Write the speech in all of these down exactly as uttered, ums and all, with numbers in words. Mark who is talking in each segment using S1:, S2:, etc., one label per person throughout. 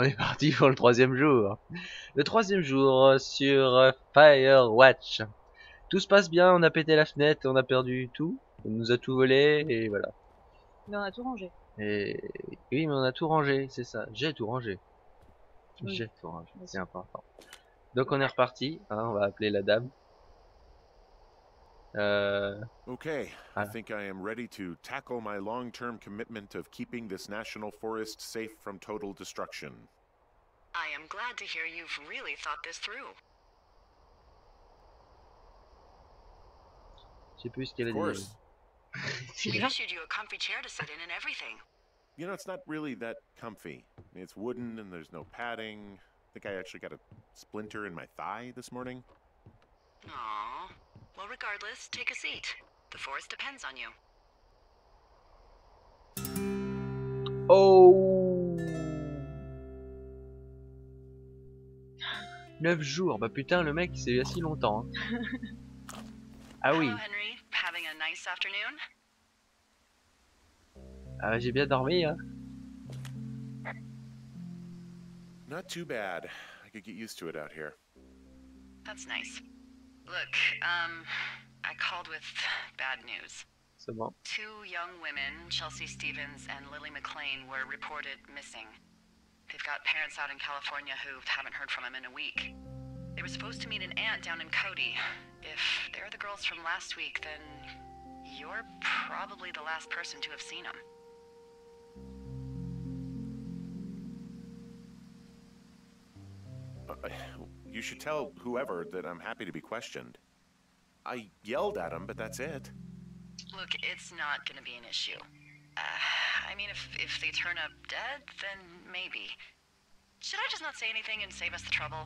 S1: On est parti pour le troisième jour. Le troisième jour sur Firewatch. Tout se passe bien, on a pété la fenêtre, on a perdu tout. On nous a tout volé et voilà.
S2: Mais on a tout rangé.
S1: Et oui, mais on a tout rangé, c'est ça. J'ai tout rangé.
S2: Oui.
S1: J'ai tout rangé, c'est important. Donc on est reparti, hein, on va appeler la dame. Euh...
S3: Okay,
S1: Ah.
S3: I think I am ready to tackle my long-term commitment of keeping this national forest safe from total destruction.
S4: I am glad to hear you've really thought this through.
S1: Je sais plus ce qu'elle a
S3: Of
S1: dit.
S3: course.
S4: We issued you a comfy chair to sit in and everything.
S3: You know, it's not really that comfy. It's wooden and there's no padding. I think I actually got a splinter in my thigh this morning.
S4: Aww. Well, regardless, take a seat. The forest depends on you.
S1: Oh, neuf jours, bah putain le mec c'est il y a si longtemps. Hein. Ah oui.
S4: Hello, Henry. Having a nice afternoon?
S1: Ah, j'ai bien dormi hein.
S3: Not too bad. I could get used to it out here.
S4: That's nice. Look, um, I called with bad news.
S1: C'est bon.
S4: Two young women, Chelsea Stevens and Lily McLean, were reported missing. They've got parents out in California who haven't heard from them in a week. They were supposed to meet an aunt down in Cody. If they're the girls from last week, then you're probably the last person to have seen them.
S3: Uh, you should tell whoever that I'm happy to be questioned. I yelled at him, but that's it.
S4: Look, it's not gonna be an issue. Uh, I mean, if, if they turn up dead, then maybe. Should I just not say anything and save us the trouble?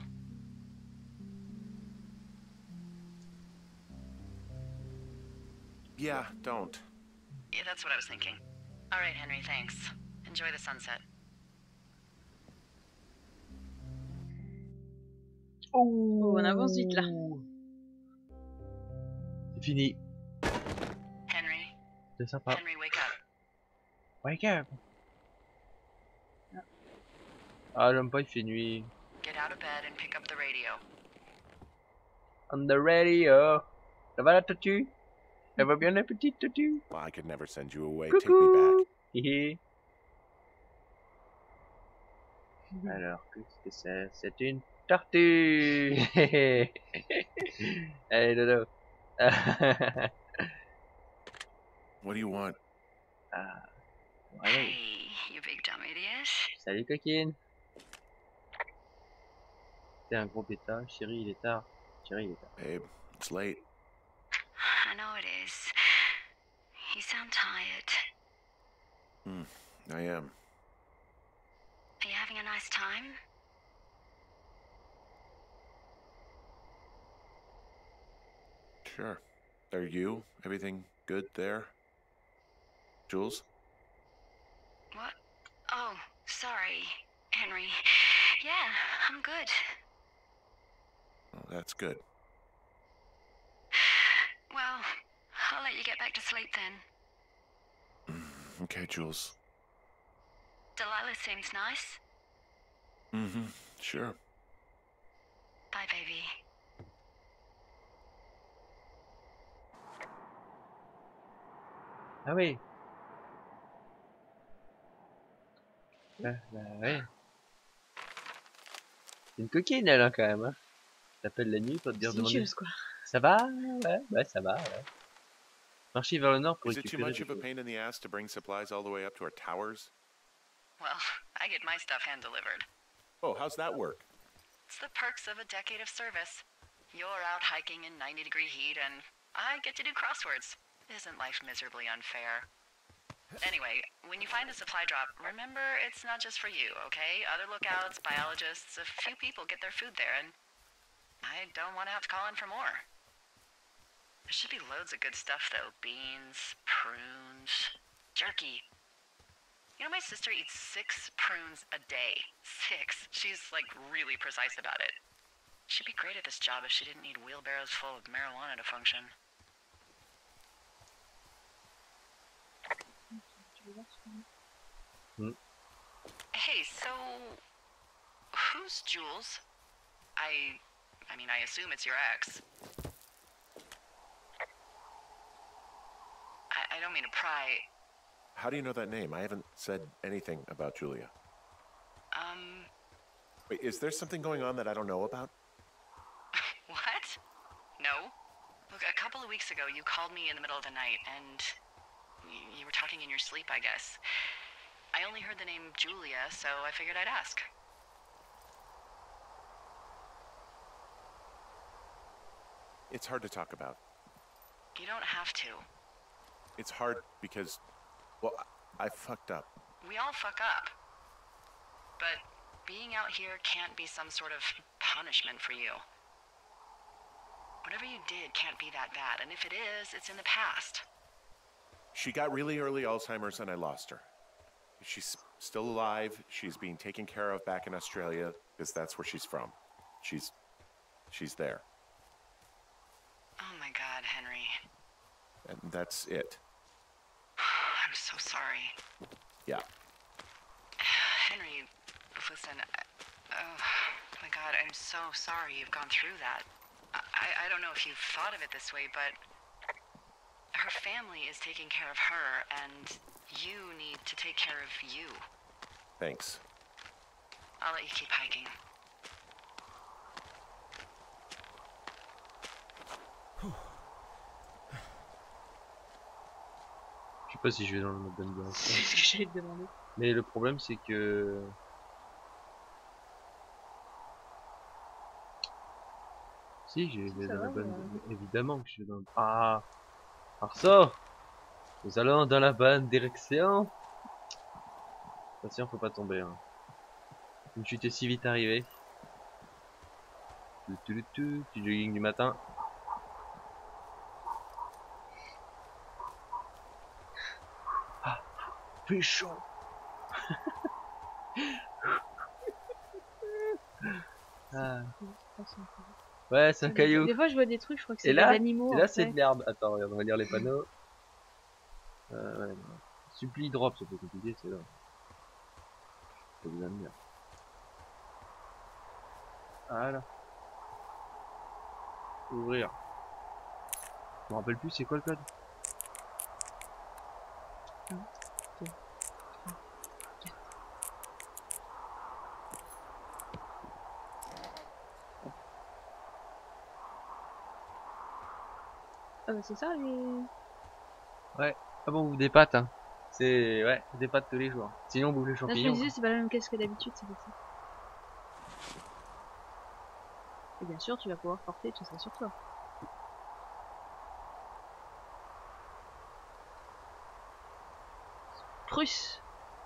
S3: Yeah, don't.
S4: Yeah, that's what I was thinking. All right, Henry, thanks. Enjoy the sunset.
S2: Oh, on avance vite là.
S1: C'est fini.
S4: Henry,
S1: C'est sympa.
S4: Henry, wake up.
S1: Wake up. Ah, j'aime pas, il fait nuit.
S4: Get out of bed and pick up the radio.
S1: On the radio. Ça va la tortue? Ça va bien la petite tortue?
S3: Well, I could never send you away. Take me back.
S1: Hihi. Alors, qu'est-ce que c'est? C'est une tortue. Allez, dodo.
S3: What do you want?
S1: Ah, allez.
S4: Hey, you big dumb idiot.
S1: Salut coquine. C'est un gros pétard. Chérie, il est tard. Chérie, il est tard.
S3: Babe, it's late.
S4: I know it is. You sound tired.
S3: Hmm, I am.
S4: Are you having a nice time?
S3: Sure. Are you? Everything good there? Jules?
S4: What? Oh, sorry, Henry. Yeah, I'm good.
S3: Oh, that's good.
S4: Well, I'll let you get back to sleep then.
S3: Okay, Jules.
S4: Delilah seems nice.
S3: Mm-hmm. Sure.
S4: Bye, baby.
S1: Ah oui. Bah, bah ouais. C'est une coquine elle hein, quand même. Hein. T'appelles la nuit pour te dire demander.
S2: Religieuse quoi.
S1: Ça va? Ouais, ouais, ça va. Ouais. Marcher vers le nord pour
S3: Is it too
S1: récupérer.
S3: much of a pain in the ass to bring supplies all the way up to our towers?
S4: Well, I get my stuff hand-delivered.
S3: Oh, how's that work?
S4: It's the perks of a decade of service. You're out hiking in ninety degree heat, and I get to do crosswords. Isn't life miserably unfair? Anyway, when you find a supply drop, remember it's not just for you, okay? Other lookouts, biologists, a few people get their food there, and I don't want to have to call in for more. There should be loads of good stuff, though. Beans, prunes, jerky. You know, my sister eats six prunes a day. Six. She's, like, really precise about it. She'd be great at this job if she didn't need wheelbarrows full of marijuana to function.
S1: Hmm.
S4: Hey, so who's Jules? I... I mean, I assume it's your ex. I, I don't mean to pry.
S3: How do you know that name? I haven't said anything about Julia.
S4: Um...
S3: Wait, is there something going on that I don't know about?
S4: What? No. Look, a couple of weeks ago, you called me in the middle of the night, and you, you were talking in your sleep, I guess. I only heard the name Julia, so I figured I'd ask.
S3: It's hard to talk about.
S4: You don't have to.
S3: It's hard because, well, I, I fucked up.
S4: We all fuck up. But being out here can't be some sort of punishment for you. Whatever you did can't be that bad, and if it is, it's in the past.
S3: She got really early Alzheimer's and I lost her. She's still alive. She's being taken care of back in Australia because that's where she's from. She's... she's there.
S4: Oh my God, Henry.
S3: And that's it.
S4: I'm so sorry.
S3: Yeah.
S4: Henry, listen, I, oh my God, I'm so sorry you've gone through that. I, I don't know if you've thought of it this way, but her family is taking care of her, and you need to take care of you.
S3: Thanks.
S4: I'll let you keep hiking.
S1: Je sais pas si je vais dans la bonne direction.
S2: C'est ce que j'allais te demander.
S1: Mais le problème c'est que... Si, je vais
S2: Ça
S1: dans
S2: va,
S1: la bonne...
S2: ouais.
S1: Évidemment que je vais dans... Ah Arso, nous allons dans la bonne direction. Attention, faut pas tomber. Hein. Une chute est si vite arrivée. Tu, tu, tu, tu, du jogging du matin. Ah, plus chaud. Ah. Ouais, c'est un caillou.
S2: Des fois, je vois des trucs, je crois que c'est
S1: Et
S2: des
S1: là,
S2: animaux.
S1: et là
S2: en
S1: c'est
S2: fait.
S1: de l'herbe. Attends, regarde, on va lire les panneaux. Euh, ouais, non. Supplie drop, c'est pas compliqué, c'est là. Ça vous aime bien. Voilà. Ouvrir. Je me rappelle plus, c'est quoi le code?
S2: Ah bah c'est ça les...
S1: Ouais. Ah bon, vous des pâtes, hein. C'est, ouais, des pâtes tous les jours. Sinon, on bouffe les
S2: Là, je me
S1: champignons.
S2: disais, c'est pas la même caisse que d'habitude, c'est pour ça. Et bien sûr, tu vas pouvoir porter tout ça sur toi. Prusse.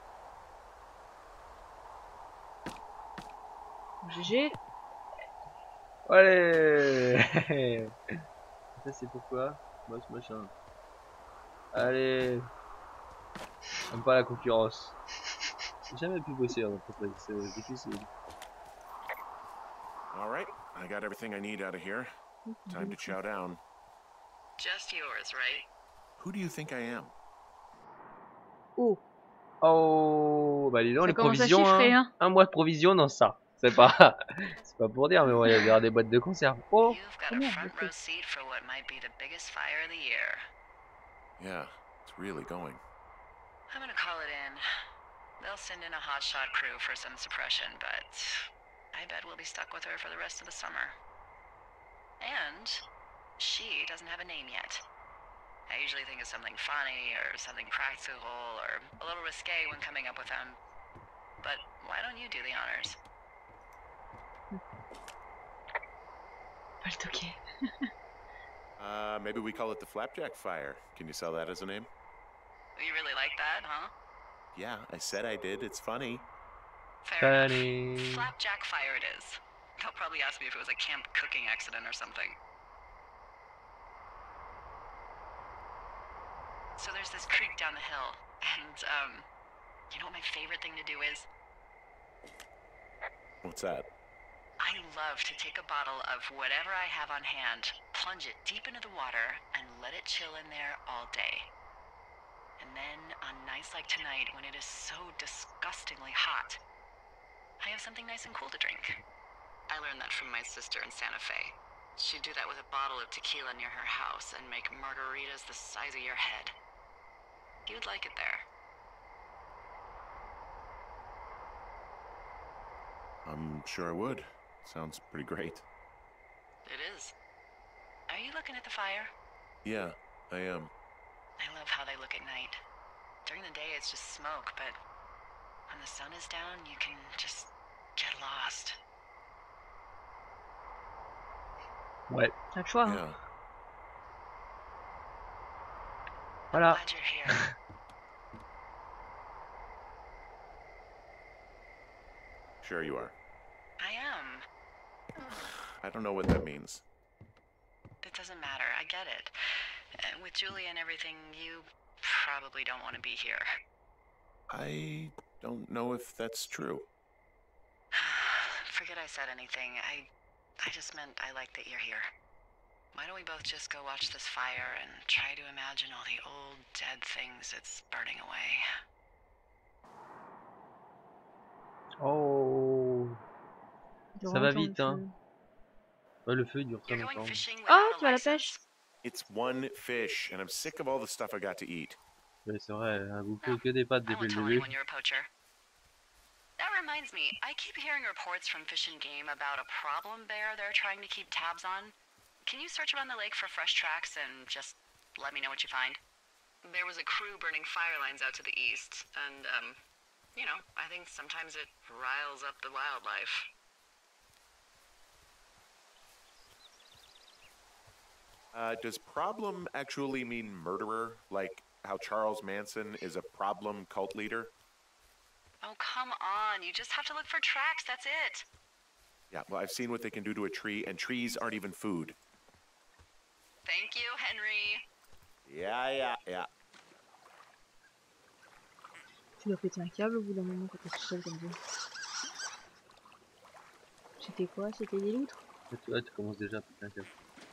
S2: G G.
S1: Allez. Ça c'est pourquoi moi ce machin. Allez. J'aime pas la concurrence. J'ai jamais pu bosser en entreprise, c'est difficile.
S3: All right, I got everything I need out of here. Time to chow down.
S4: Just yours, right?
S3: Who do you think I am?
S2: Oh.
S1: Oh, bah dis donc,
S2: Ça
S1: les
S2: commence à
S1: provisions,
S2: chiffrer,
S1: hein.
S2: hein.
S1: Un mois de provision dans ça. C'est pas, c'est pas pour dire, mais bon, il y aura des boîtes de conserve. Oh.
S4: You've got
S2: Oh
S4: a
S2: merde,
S4: front
S2: ok.
S4: row seat for what might be the biggest fire of the year.
S3: Yeah, it's really going.
S4: I'm gonna call it in. They'll send in a hotshot crew for some suppression, but I bet we'll be stuck with her for the rest of the summer. And she doesn't have a name yet. I usually think of something funny or something practical or a little risque when coming up with them. But why don't you do the honors?
S2: Pas le toquer.
S3: Uh, maybe we call it the Flapjack Fire. Can you sell that as a name?
S4: You really like that, huh?
S3: Yeah, I said I did. It's funny.
S4: Fair
S1: Funny.
S4: enough. Flapjack fire it is. They'll probably ask me if it was a camp cooking accident or something. So there's this creek down the hill, and, um, you know what my favorite thing to do is?
S3: What's that?
S4: I love to take a bottle of whatever I have on hand, plunge it deep into the water, and let it chill in there all day. And then, on nights like tonight, when it is so disgustingly hot, I have something nice and cool to drink. I learned that from my sister in Santa Fe. She'd do that with a bottle of tequila near her house and make margaritas the size of your head. You'd like it there.
S3: I'm sure I would. Sounds pretty great.
S4: It is. Are you looking at the fire?
S3: Yeah, I am.
S4: I love how they look at night. During the day, it's just smoke, but when the sun is down, you can just get lost.
S1: Ouais,
S2: T'as le choix. Hein.
S3: Yeah.
S1: voilà.
S4: Glad you're here.
S3: Sure you are.
S4: I am.
S3: I don't know what that means.
S4: It doesn't matter. I get it. Uh, with Julie and everything, you probably don't want to be here.
S3: I don't know if that's true.
S4: Forget I said anything. I, I just meant I like that you're here. Why don't we both just go watch this fire and try to imagine all the old, dead things it's burning away?
S1: Oh,
S2: Il
S1: ça va
S2: rentre dans le
S1: vite, hein.
S2: feu.
S1: Ouais, le feu il dure très
S4: You're going
S1: longtemps.
S4: fishing
S2: Oh,
S4: without a
S2: tu vas à la
S4: license?
S2: pêche?
S3: It's one fish, and I'm sick of all the stuff I got to eat.
S1: Ouais, c'est vrai, elle a bouffé que des pâtes
S4: I
S1: depuis
S4: won't
S1: le
S4: tell
S1: début.
S4: anyone you're a poacher. That reminds me, I keep hearing reports from Fish and Game about a problem bear they're trying to keep tabs on. Can you search around the lake for fresh tracks and just let me know what you find? There was a crew burning fire lines out to the east, and, um, you know, I think sometimes it riles up the wildlife.
S3: Uh, does problem actually mean murderer? Like how Charles Manson is a problem cult leader?
S4: Oh, come on. You just have to look for tracks. That's it.
S3: Yeah, well, I've seen what they can do to a tree, and trees aren't even food.
S4: Thank you, Henry.
S3: Yeah, yeah, yeah.
S2: Tu dois péter un câble au bout d'un moment quand t'es tout seul comme ça. C'était quoi? C'était des loutres?
S1: Et tu vois, tu commences déjà à péter un câble.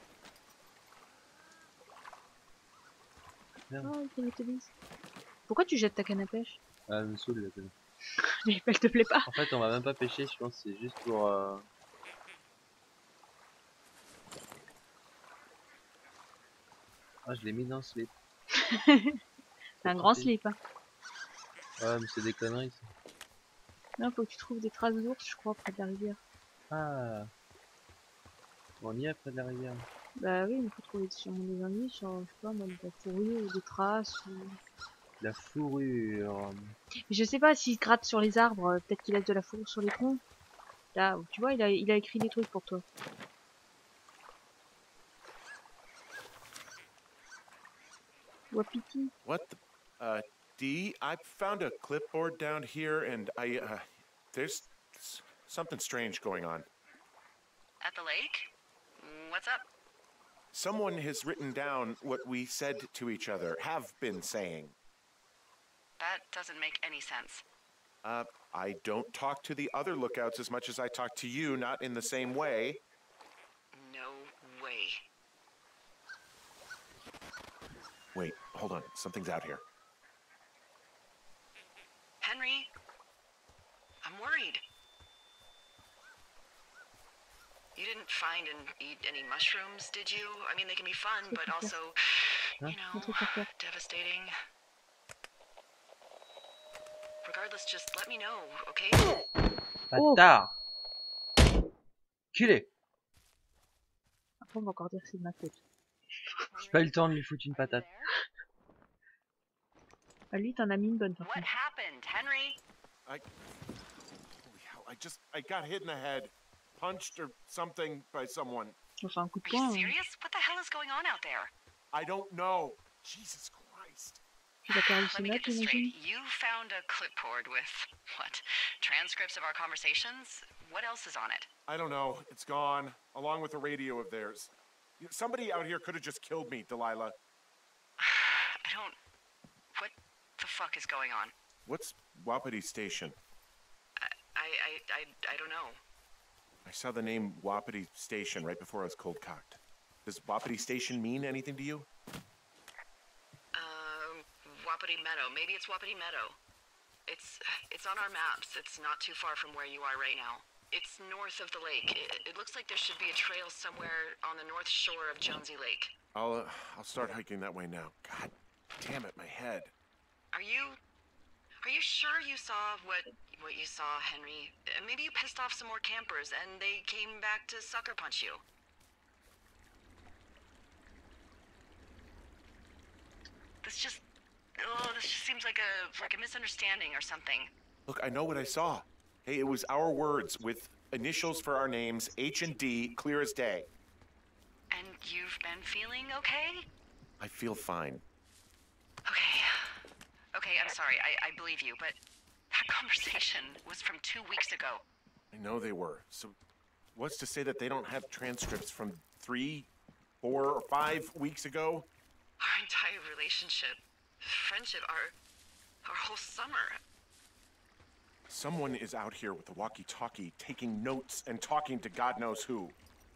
S1: Merde.
S2: Oh, il Télétobies. Pourquoi tu jettes ta canne à pêche?
S1: Ah, elle me saoule la canne.
S2: Elle te plaît pas?
S1: En fait, on va même pas pêcher, je pense que c'est juste pour... Euh... Ah, je l'ai mis dans le slip.
S2: C'est un grand
S1: tranquille.
S2: slip, hein.
S1: Ouais, mais c'est des conneries, ça.
S2: Non, faut que tu trouves des traces d'ours, je crois, près de la rivière.
S1: Ah. On y est près de la rivière.
S2: Bah oui, il faut trouver sûrement des indices sur, je sais pas, moi, de la fourrure ou des traces. Ou...
S1: La fourrure.
S2: Mais je sais pas s'il gratte sur les arbres, euh, peut-être qu'il laisse de la fourrure sur les troncs. Là, tu vois, il a, il a écrit des trucs pour toi. Wapiti.
S3: What the? Uh, Dee, I found a clipboard down here, and I, uh, there's s- something strange going on.
S4: At the lake? What's up?
S3: Someone has written down what we said to each other, have been saying.
S4: That doesn't make any sense.
S3: Uh, I don't talk to the other lookouts as much as I talk to you, not in the same way.
S4: No way.
S3: Wait, hold on. Something's out here.
S4: Henry? I'm worried. You didn't find and eat any mushrooms, did you? I mean, they can be fun, but also, you know, devastating. Regardless, just let me know, okay?
S1: Bâtard. Culé.
S2: Après, on va encore dire que c'est de ma faute.
S1: J'ai pas eu le temps de lui foutre une patate.
S2: Ah, lui, t'en as mis une bonne, par
S4: What
S2: contre.
S4: happened, Henry?
S3: I. Holy hell, I just. I got hit in the head. Punched or something by someone.
S2: Enfin, un coup de
S4: Are you
S2: poing. hein.
S4: serious? What the hell is going on out there?
S3: I don't know. Jesus Christ.
S2: Tu vas perdu
S4: Let
S2: ses
S4: me
S2: notes,
S4: get this
S2: j'imagine.
S4: straight. You found a clipboard with, what, transcripts of our conversations? What else is on it?
S3: I don't know. It's gone, along with the radio of theirs. You- Somebody out here could have just killed me, Delilah.
S4: I don't... What the fuck is going on?
S3: What's Wapiti Station?
S4: I, I, I, I don't know.
S3: I saw the name Wapiti Station right before I was cold cocked. Does Wapiti Station mean anything to you?
S4: Um, Wapiti Meadow. Maybe it's Wapiti Meadow. It's it's on our maps. It's not too far from where you are right now. It's north of the lake. It, it looks like there should be a trail somewhere on the north shore of Jonesy Lake.
S3: I'll, uh, I'll start hiking that way now. God damn it, my head.
S4: Are you... Are you sure you saw what what you saw, Henry? Uh, Maybe you pissed off some more campers and they came back to sucker punch you. This just... Oh, this just seems like a like a misunderstanding or something.
S3: Look, I know what I saw. Hey, it was our words with initials for our names, H and D, clear as day.
S4: And you've been feeling okay?
S3: I feel fine.
S4: Okay. Okay, I'm sorry. I, I believe you, but that conversation was from two weeks ago.
S3: I know they were. So what's to say that they don't have transcripts from three, four, or five weeks ago?
S4: Our entire relationship, friendship, our our whole summer.
S3: Someone is out here with a walkie-talkie taking notes and talking to God knows who.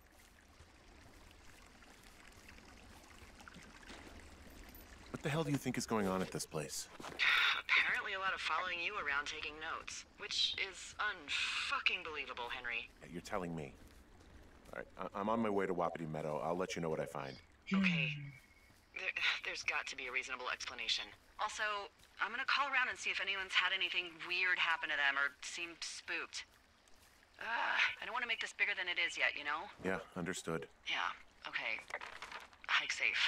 S3: What the hell do you think is going on at this place?
S4: Apparently a lot of following you around taking notes, which is unfucking believable, Henry.
S3: Yeah, you're telling me. All right, I- I'm on my way to Wapiti Meadow. I'll let you know what I find.
S4: Okay. There, there's got to be a reasonable explanation. Also, I'm gonna call around and see if anyone's had anything weird happen to them or seemed spooked. Uh, I don't want to make this bigger than it is yet, you know?
S3: Yeah, understood.
S4: Yeah, okay. Hike safe.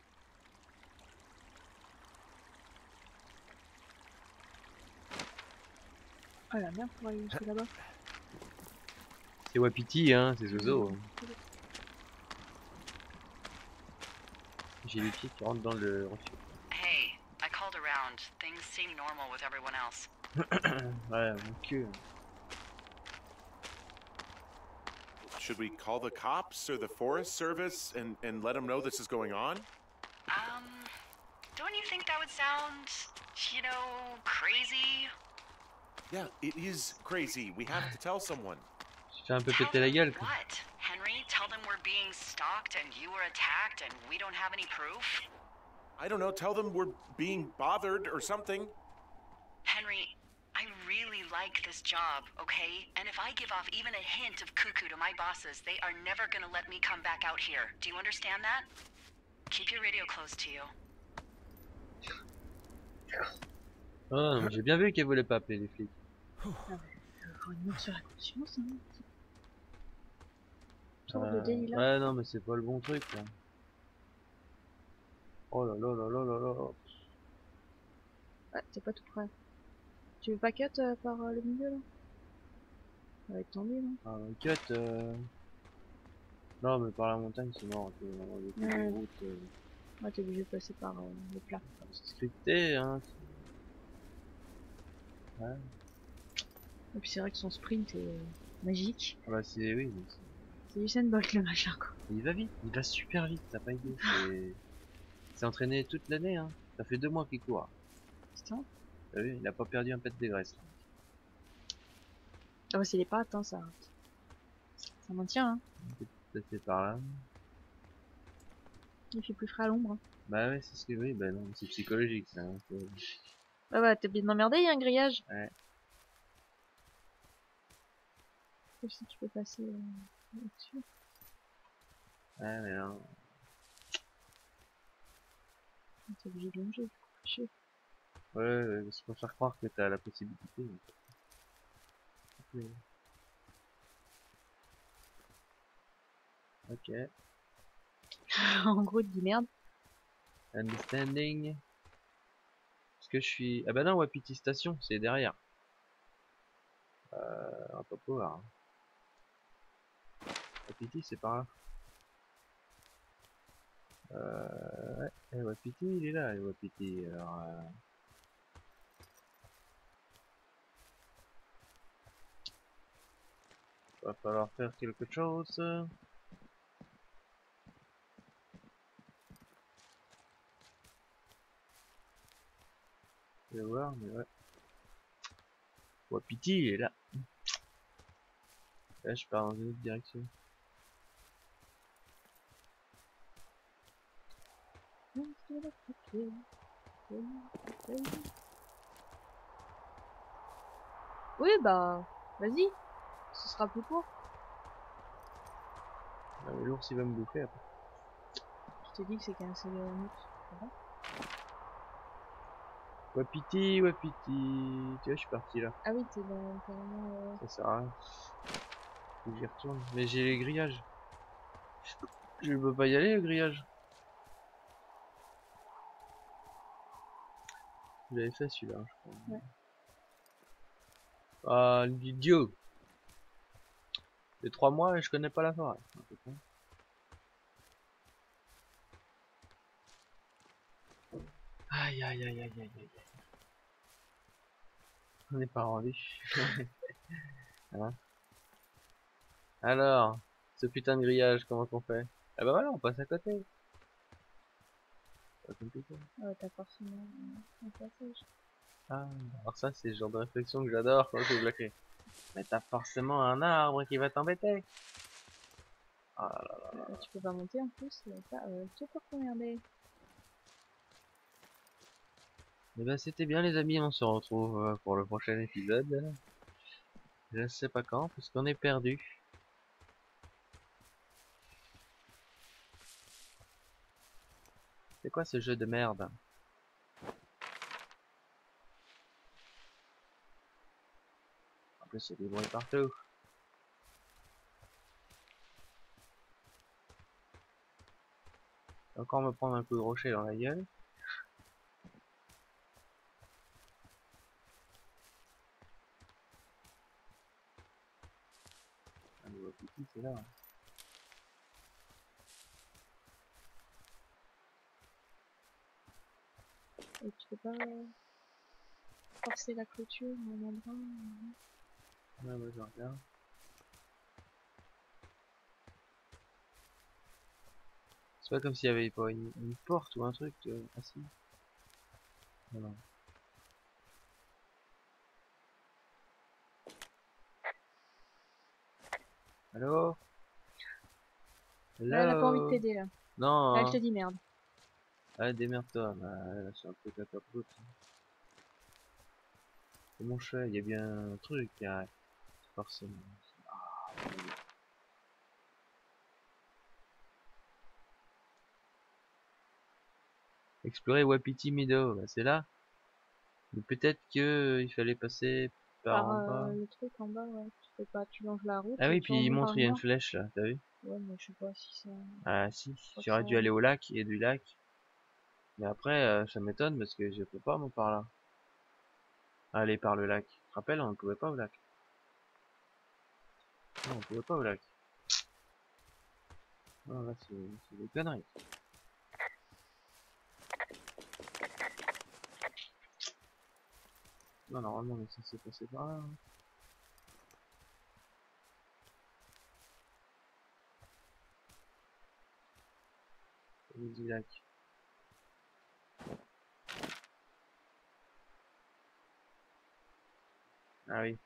S2: Oh la merde, pour aller jusque là-bas.
S1: C'est Wapiti, hein, c'est Zozo. J'ai les pieds qui rentrent dans le refuge.
S4: Hey, I called around. Things seem normal with everyone else.
S1: Ouais, mon cul.
S3: Should we call the cops or the Forest Service and, and let them know this is going on?
S4: Um, don't you think that would sound, you know, crazy?
S3: Yeah, it is crazy. We have to tell someone.
S1: Je fais un peu
S4: Tell
S1: péter la
S4: them
S1: gueule. Quoi.
S4: what? Henry, tell them we're being stalked and you were attacked and we don't have any proof?
S3: I don't know, tell them we're being bothered or something.
S4: Henry, I really like this job, okay? And if I give off even a hint of cuckoo to my bosses, they are never gonna let me come back out here. Do you understand that? Keep your radio close to you.
S1: Oh, j'ai bien vu qu'elle voulait pas appeler les flics.
S2: Encore une mort sur la conscience, hein. Genre
S1: Euh,
S2: de délit là.
S1: ouais, non, mais c'est pas le bon truc, là. Oh là là là là là là.
S2: Ouais, t'es pas tout prêt. Tu veux pas cut euh, par euh, le milieu là? Ça va être tendu là.
S1: Ah, cut, euh... Non, mais par la montagne, c'est mort. Tu vois, on va
S2: Ouais.
S1: des routes, euh,
S2: Ouais, t'es obligé de passer par euh, le plat.
S1: c'est scripté, hein. Ouais.
S2: Et puis c'est vrai que son sprint est euh, magique.
S1: Ah bah, c'est, oui, mais c'est-
S2: C'est Usain Bolt le machin quoi.
S1: il va vite, il va super vite, t'as pas idée. C'est... C'est entraîné toute l'année, hein. Ça fait deux mois qu'il court.
S2: Putain.
S1: T'as vu, il a pas perdu un pet de graisse.
S2: Ah bah c'est les pattes, hein, ça. Ça maintient, hein.
S1: Peut-être par là.
S2: Il fait plus frais à l'ombre. Hein.
S1: Bah ouais, c'est ce que oui, bah non, c'est psychologique ça. Hein. Faut-
S2: Ah bah t'es bien emmerdé, il y a un grillage.
S1: Ouais.
S2: Sauf si tu peux passer euh, là-dessus.
S1: Ouais, mais non.
S2: T'es obligé de longer. Chier.
S1: Ouais, ouais, c'est pour faire croire que t'as la possibilité. mais- Ok.
S2: En gros, il te dit merde.
S1: Understanding. Est-ce que je suis... Ah bah non, Wapiti Station, c'est derrière. Euh... On va pas pouvoir. Hein. Wapiti, c'est par là. Euh... Ouais, et Wapiti, il est là, et Wapiti. Alors... Euh... Va falloir faire quelque chose. Je vais voir, mais ouais. Wapiti, il est là. Là, je pars dans une autre direction.
S2: Oui, bah, vas-y. Ce sera plus court.
S1: Ah, mais l'ours il va me bouffer après.
S2: Je t'ai dit que c'est qu'un seul ours. C'est bon.
S1: Wapiti, wapiti. Tu vois, je suis parti là.
S2: Ah oui, t'es dans carrément. Euh...
S1: Ça sert à rien. Faut que j'y retourne. Mais j'ai les grillages. Je peux pas y aller, le grillage. Je l'avais fait celui-là, je crois.
S2: Ouais.
S1: Ah, l'idiot. Les trois mois et je connais pas la forêt. Aïe aïe aïe aïe aïe aïe. On n'est pas rendu. Hein. Alors, ce putain de grillage, comment qu'on fait? Ah bah voilà, on passe à côté. Pas compliqué.
S2: Ouais, t'as forcément un passage.
S1: Ah, alors ça c'est le genre de réflexion que j'adore quand je bloqué. Mais t'as forcément un arbre qui va t'embêter. Ah là là là.
S2: Euh, tu peux pas monter en plus, euh, pas, euh, tout pour t'emmerder.
S1: Et ben c'était bien les amis, on se retrouve euh, pour le prochain épisode. Je ne sais pas quand, parce qu'on est perdu. C'est quoi ce jeu de merde? En plus il y a des bruits partout. Encore me prendre un coup de rocher dans la gueule. Un nouveau petit, c'est là. Hein.
S2: Et tu peux pas euh, forcer la clôture à un endroit. Euh...
S1: Ouais, moi je regarde. C'est pas comme s'il y avait pas une, une porte ou un truc. Euh... Ah si. Non, non. Allô?
S2: Là, elle a pas envie de
S1: Allô?
S2: t'aider là.
S1: Non.
S2: Là,
S1: Hein.
S2: elle te dit merde.
S1: Ah, démerde-toi. Bah, là, c'est un peu catapote. C'est mon chat, il y a bien un truc qui arrive. Forcément. Ah, explorer Wapiti Meadow, bah, c'est là. Mais peut-être que euh, il fallait passer par
S2: Par
S1: en
S2: euh,
S1: bas.
S2: le truc en bas, ouais. Tu fais pas, tu longes la route
S1: Ah
S2: et
S1: oui,
S2: tu
S1: puis il
S2: remontes
S1: montre,
S2: par
S1: il y
S2: le
S1: a une
S2: nord.
S1: flèche là, t'as vu?
S2: Ouais, mais je sais pas si ça.
S1: Ah si,
S2: Je crois que
S1: j'aurais
S2: ça.
S1: dû aller au lac et du lac. Mais après, euh, ça m'étonne parce que je peux pas moi par là. Aller par le lac. Tu te rappelles, on ne pouvait pas au lac. Non, on pouvait pas au lac. Non, là c'est c'est des conneries. Non, normalement on est censé passer par là. Hein. Du lac. Ah oui.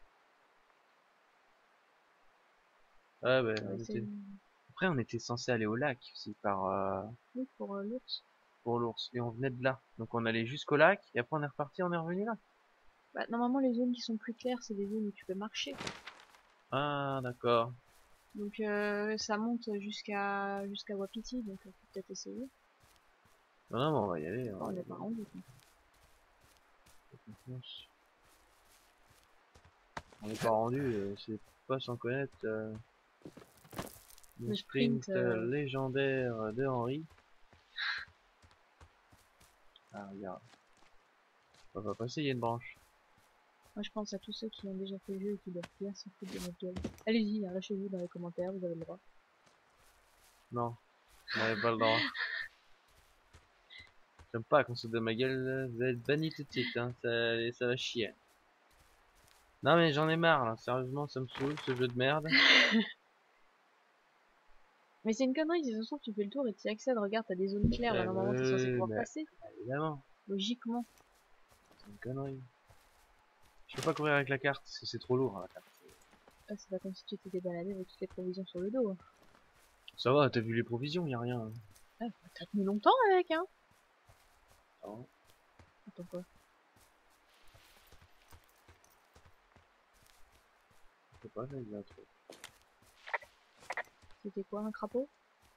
S1: Ah bah,
S2: Ouais,
S1: on
S2: c'est
S1: était... Après on était censé aller au lac aussi par euh,
S2: oui, pour euh, l'ours.
S1: pour l'ours et on venait de là. Donc on allait jusqu'au lac et après on est reparti, on est revenu là.
S2: Bah, normalement, les zones qui sont plus claires, c'est des zones où tu peux marcher.
S1: Ah d'accord.
S2: Donc euh, ça monte jusqu'à jusqu'à Wapiti, donc euh, faut peut-être essayer.
S1: Non, non, mais on va y aller.
S2: Enfin,
S1: On
S2: on
S1: va y
S2: n'est
S1: aller.
S2: pas rendu. Quoi.
S1: On n'est pas rendu, euh, c'est pas sans connaître euh, le
S2: Le
S1: sprint,
S2: sprint,
S1: euh,
S2: euh,
S1: légendaire de Henry. Ah regarde, on va passer, il y a une branche.
S2: moi je pense à tous ceux qui ont déjà fait le jeu et qui doivent bien s'en foutre de notre gueule. Allez-y, hein, lâchez-vous dans les commentaires, vous avez le droit.
S1: Non, on n'avait pas le droit. J'aime pas qu'on se de ma gueule, vous allez être banni tout de suite, hein, ça, ça va chier. Non mais j'en ai marre là, sérieusement ça me saoule ce jeu de merde.
S2: Mais c'est une connerie, si ça se trouve tu fais le tour et tu y accèdes, regarde, t'as des zones claires, là,
S1: Euh,
S2: normalement t'es censé
S1: oui,
S2: pouvoir
S1: mais
S2: passer,
S1: évidemment,
S2: logiquement.
S1: c'est une connerie. Je peux pas courir avec la carte, parce que c'est trop lourd hein, la carte.
S2: Ah, c'est pas comme si tu t'étais baladé avec toutes les provisions sur le dos. Hein.
S1: Ça va, t'as vu les provisions, y a rien. Hein.
S2: Ah, t'as tenu longtemps avec, hein.
S1: Ça va.
S2: Attends quoi.
S1: sais pas, j'ai un truc.
S2: C'était quoi, un crapaud?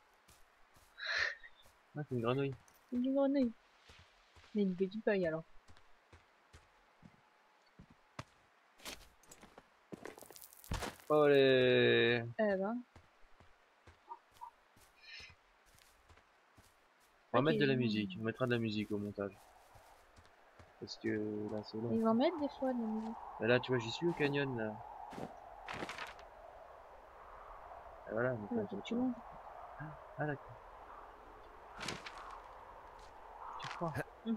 S1: Ah, c'est une grenouille.
S2: Une grenouille. Mais une petite feuille alors.
S1: Oh les...
S2: Eh ben.
S1: On va
S2: Ok.
S1: mettre de la musique, on mettra de la musique au montage. Parce que là c'est long.
S2: Ils en mettent des fois de la musique.
S1: Et là tu vois, j'y suis au canyon là. Et voilà, donc,
S2: Ouais,
S1: là,
S2: faut que
S1: j'ai
S2: tu
S1: pas-
S2: montes.
S1: Ah d'accord. Tu crois?
S2: Mhm.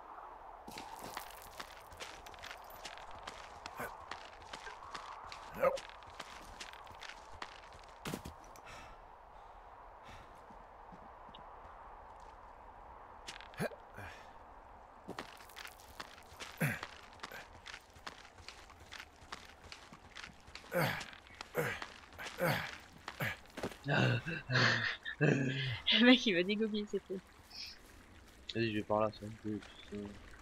S2: Le mec il va dégoupiller ses trucs.
S1: Vas-y, je vais par là, ça. Je vais- c'est-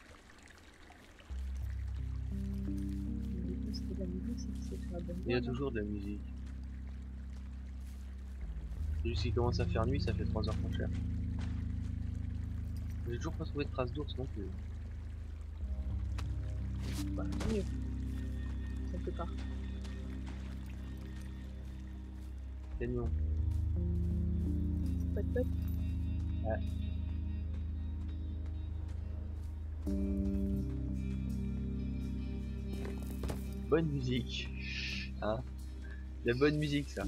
S2: C'était de la musique, c'est que c'est sur la bonne
S1: Il y a
S2: voie, là.
S1: toujours de la musique. C'est juste qu'il commence à faire nuit, ça fait trois heures qu'on cherche. J'ai toujours pas trouvé de traces d'ours non plus.
S2: Bah, tant mieux. Quelque part.
S1: Canyon.
S2: Pot pot.
S1: Ouais. Bonne musique. Hein? La bonne musique ça.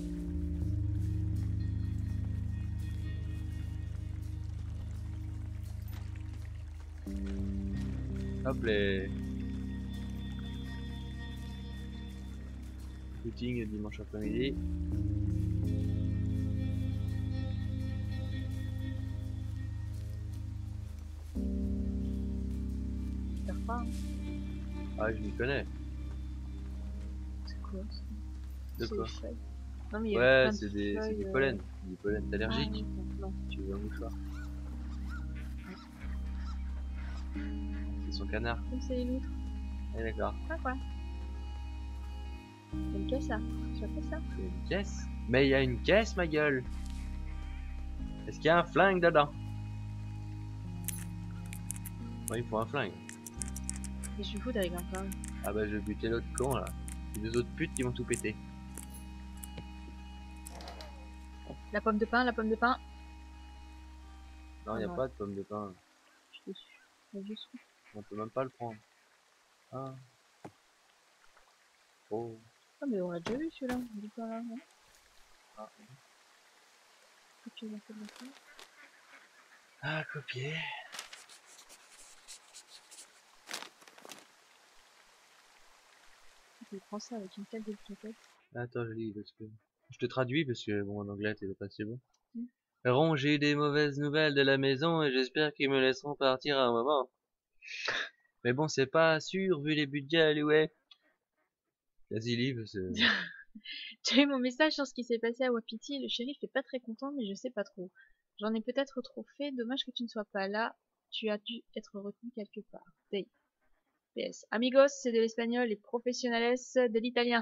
S1: Hop les... Footing dimanche après-midi.
S2: J'espère pas. Hein.
S1: Ah je m'y connais.
S2: C'est quoi ça?
S1: De
S2: C'est
S1: quoi?
S2: des feuilles. Non mais il y a
S1: Ouais,
S2: plein de
S1: c'est des... c'est
S2: feuilles,
S1: du
S2: euh,
S1: pollen. Du pollen. T'es
S2: Ah,
S1: allergique?
S2: oui, non.
S1: Tu veux un mouchoir? C'est son canard.
S2: Comme c'est les loutres.
S1: Ah d'accord.
S2: Quoi quoi? C'est une caisse là. Tu as fait ça?
S1: Il y a une caisse? Mais il y a une caisse ma gueule. Est-ce qu'il y a un flingue dedans? Ouais, il faut un flingue.
S2: Et je suis foutre avec un flingue.
S1: Ah bah je vais buter l'autre con là. Les deux autres putes qui vont tout péter.
S2: La pomme de pain, la pomme de pain.
S1: Non, il
S2: Ah
S1: a
S2: non.
S1: pas de pomme de pain.
S2: Je suis déçue. Il y a juste-
S1: On peut même pas le prendre. Ah. Oh.
S2: Ah mais on l'a déjà vu celui-là. Du pain là, non?
S1: Ah.
S2: Ok, on fait de la pain.
S1: Ah, copier.
S2: Je prends ça avec une telle délicatesse.
S1: Attends, je lis parce que... Je te traduis parce que bon, en anglais, t'es pas si bon.
S2: Mm.
S1: Ron, j'ai eu des mauvaises nouvelles de la maison et j'espère qu'ils me laisseront partir à un moment. Mais bon, c'est pas sûr vu les budgets alloués. Vas-y, livre, c'est...
S2: Tu as eu mon message sur ce qui s'est passé à Wapiti. Le shérif est pas très content, mais je sais pas trop. J'en ai peut-être trop fait. Dommage que tu ne sois pas là. Tu as dû être retenu quelque part. Day. P S. Amigos, c'est de l'espagnol et professionnales de l'italien.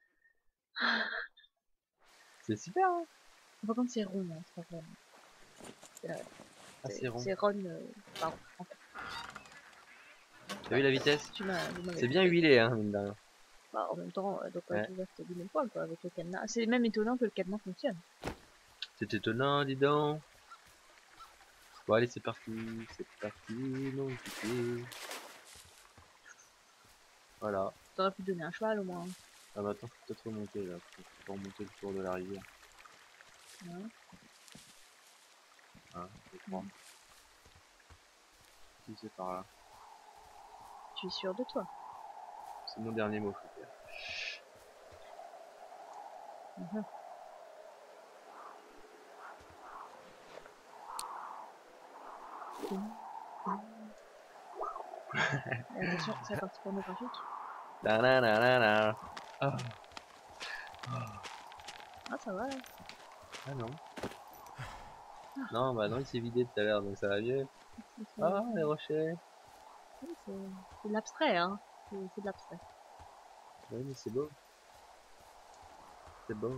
S1: C'est super, hein.
S2: Par contre, c'est rond, hein, c'est pas Ron. Euh,
S1: Ah, c'est rond.
S2: C'est Ron. Euh, pardon. En fait,
S1: T'as vu la vitesse?
S2: tu m'as. vous m'avez
S1: C'est bien
S2: fait.
S1: huilé, hein, mine de rien.
S2: Bah, en même temps, elle doit pas
S1: Ouais.
S2: être ouverte du même poil, quoi, avec le cadenas. C'est même étonnant que le cadenas fonctionne.
S1: C'est étonnant, dis donc. Bon, allez, c'est parti. C'est parti, mon petit. Voilà.
S2: T'aurais pu donner un cheval au moins.
S1: Ah bah attends, faut peut-être remonter là, pour, pour remonter le tour de la rivière.
S2: Ouais.
S1: Hein, je crois. Si c'est par là.
S2: Tu es sûr de toi?
S1: C'est mon dernier mot, faut dire.
S2: Mhm. Et attention, c'est la partie pornographique.
S1: La la la la la. Ah.
S2: Ah, ça va là.
S1: Ah non. Non, bah non, il s'est vidé tout à l'heure, donc ça va mieux.
S2: C'est c'est-
S1: Ah, les rochers.
S2: oui, c'est- c'est de l'abstrait, hein. C'est c'est de l'abstrait.
S1: Oui, mais c'est beau. C'est beau.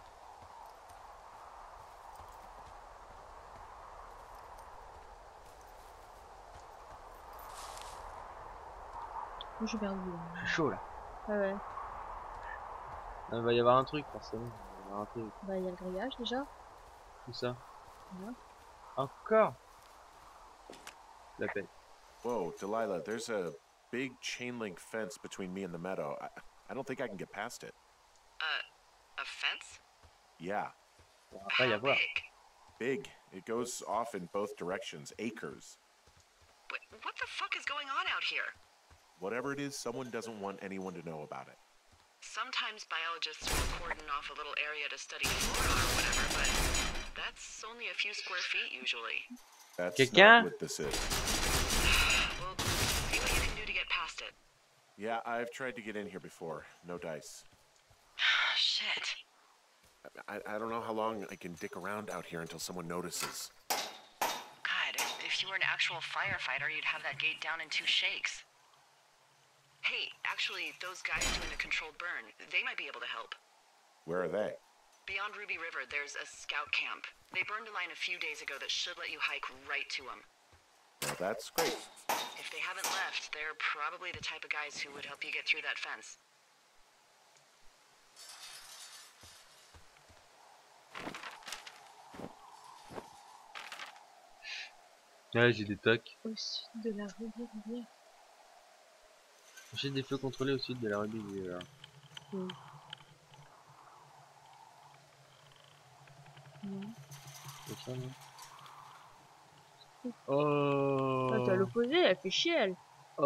S2: Moi, je perds du
S1: C'est chaud là.
S2: Ah ouais.
S1: Il va y avoir un truc forcément. Il va y avoir un truc.
S2: Bah, il y a le grillage déjà.
S1: Tout ça.
S2: Voilà.
S1: Encore. La paix.
S3: Whoa, Delilah, there's a big chain link fence between me and the meadow. I, I don't think I can get past it.
S4: Uh, a fence?
S3: Yeah,
S1: Il va pas y
S4: How
S1: avoir.
S4: big?
S3: big. It goes off in both directions, acres.
S4: What, what the fuck is going on out here?
S3: Whatever it is, someone doesn't want anyone to know about it.
S4: Sometimes biologists will cordon off a little area to study flora or whatever, but that's only a few square feet usually.
S3: That's
S1: Quelqu'un?
S3: not what this is.
S4: Well, see what you can do to get past it.
S3: Yeah, I've tried to get in here before. No dice.
S4: Shit.
S3: I, I don't know how long I can dick around out here until someone notices.
S4: God, if you were an actual firefighter, you'd have that gate down in two shakes. Hey, actually, those guys doing the controlled burn, they might be able to help.
S3: Where are they?
S4: Beyond Ruby River, there's a scout camp. They burned a line a few days ago that should let you hike right to them.
S3: Well, that's great.
S4: If they haven't left, they're probably the type of guys who would help you get through that fence.
S1: Ouais, j'ai des tocs.
S2: Au sud de la Ruby Rivière.
S1: J'ai des feux contrôlés au sud de la Ruby River.
S2: Oui. Non.
S1: C'est ça, non? Oh.
S2: Ah, t'es à l'opposé, elle fait chier, elle.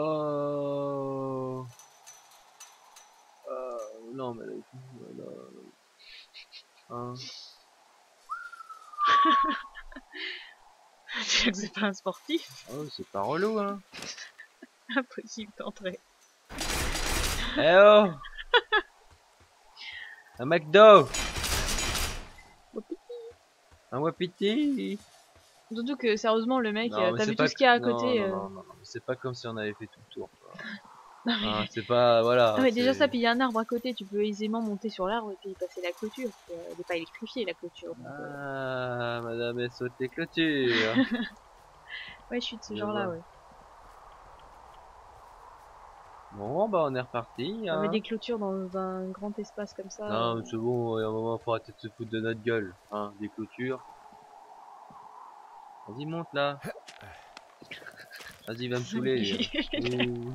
S1: Oh. Euh, non, mais là, il faut- là, là. Hein.
S2: Tu sais que c'est pas un sportif.
S1: Oh, c'est pas relou, hein.
S2: Impossible d'entrer.
S1: Eh oh. Un McDo. Un Wapiti.
S2: Surtout que sérieusement, le mec,
S1: Non,
S2: euh,
S1: mais
S2: t'as
S1: c'est
S2: vu
S1: pas
S2: tout ce qu'il y a à
S1: non,
S2: côté.
S1: non,
S2: euh,
S1: non, non, non. C'est pas comme si on avait fait tout le tour, quoi.
S2: Non, mais,
S1: Hein, c'est pas, voilà.
S2: non, mais déjà
S1: c'est-
S2: ça, puis il y a un arbre à côté, tu peux aisément monter sur l'arbre et puis passer la clôture. parce que, euh, Elle n'est pas électrifiée la clôture. donc, euh,
S1: Ah, madame est sautée clôture.
S2: Ouais, je suis de ce
S1: Je
S2: genre-là,
S1: vois.
S2: ouais.
S1: Bon, bah on est reparti.
S2: On met
S1: Hein.
S2: des clôtures dans un grand espace comme ça.
S1: Non,
S2: euh,
S1: mais c'est bon, il y a un moment, faut arrêter de se foutre de notre gueule. Hein, des clôtures. Vas-y, monte là. Vas-y, va me saouler. lui. Ouh.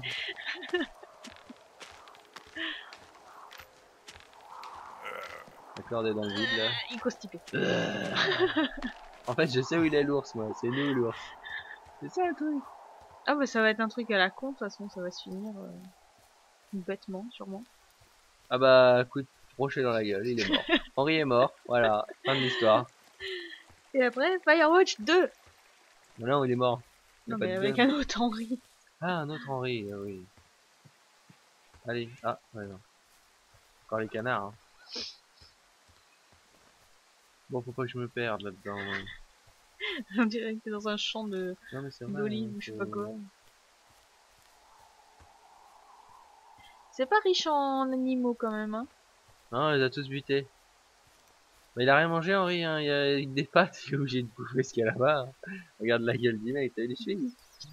S1: La corde est dans le vide là.
S2: Il est constipé.
S1: En fait, je sais où il est l'ours, moi. C'est nous l'ours. C'est ça le truc.
S2: Ah bah ça va être un truc à la con, de toute façon ça va se finir euh, bêtement, sûrement.
S1: Ah bah, coup de brochet dans la gueule, il est mort. Henri est mort. Voilà, fin de l'histoire.
S2: Et après, Firewatch deux.
S1: Non, il est mort. Il y a
S2: Non
S1: pas
S2: mais
S1: de
S2: avec
S1: gun.
S2: un autre Henri.
S1: Ah, un autre Henri, ah oui. Allez, ah, ouais, non. Encore les canards. Hein. Bon, faut pas que je me perde là-dedans. Ouais.
S2: On dirait que t'es dans un champ de
S1: Non, mais c'est vrai.
S2: d'olives
S1: hein,
S2: ou je sais
S1: faut-
S2: pas quoi. C'est pas riche en animaux quand même, hein.
S1: Non, il les a tous butés. Mais il a rien mangé, Henri, hein. Il y a avec des pattes, il est obligé de bouffer ce qu'il y a là-bas. hein. Regarde la gueule du mec, t'as vu les chevilles.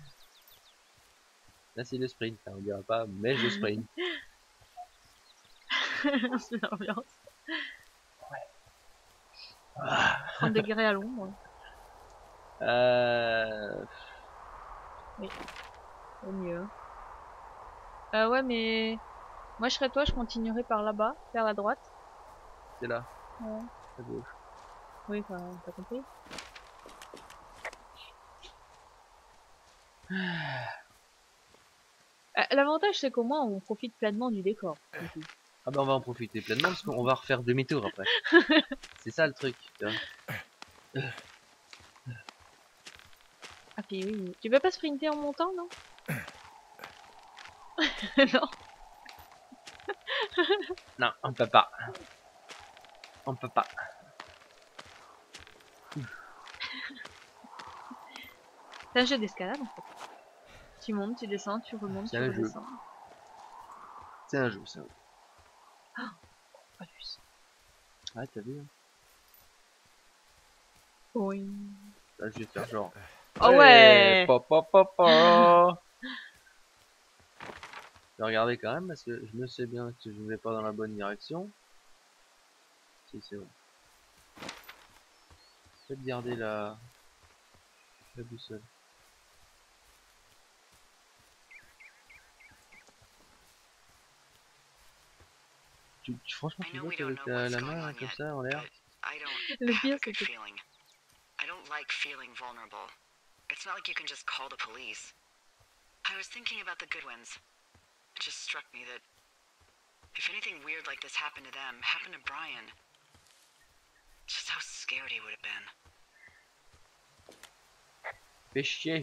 S1: Là, c'est le sprint, hein, on dira pas, mais je sprint.
S2: C'est l'ambiance. trente degrés à l'ombre.
S1: Euh...
S2: Au mieux. Euh, ouais, mais moi je serais toi, je continuerai par là-bas, vers la droite.
S1: C'est là,
S2: Ouais.
S1: à gauche.
S2: Oui, enfin, t'as compris. Euh, L'avantage c'est qu'au moins on profite pleinement du décor. du coup.
S1: Ah bah on va en profiter pleinement parce qu'on va refaire demi-tour après. C'est ça le truc, tu vois.
S2: Ah puis oui, tu peux pas sprinter en montant, non? Non.
S1: Non, on peut pas. On peut pas.
S2: C'est un jeu d'escalade en fait. Tu montes, tu descends, tu remontes,
S1: C'est
S2: tu
S1: un jeu.
S2: redescends.
S1: C'est un jeu, ça.
S2: Pas plus.
S1: Ah, t'as vu? Hein.
S2: Oui.
S1: Là, je vais faire genre.
S2: Oh ouais.
S1: Pop, pop, pop, pop. Je vais regarder quand même parce que je me sais bien que je ne vais pas dans la bonne direction. Si, c'est bon. Peut-être garder la, la boussole. Tu, tu, franchement,
S4: I
S1: tu
S4: know
S1: vois
S4: we don't
S1: qu'avec
S4: know
S1: la,
S4: what's
S1: la
S4: going
S1: main là,
S4: on
S1: comme
S4: yet,
S1: ça en l'air.
S4: but I don't
S2: Le
S4: have
S2: pire,
S4: a
S2: c'est
S4: good
S2: que
S4: feeling. I don't like feeling vulnerable. It's not like you can just call the police. I was thinking about the Goodwins. It just struck me that if anything weird like this happened to them, happened to Brian, just how scared he would have been.
S1: Fais chier.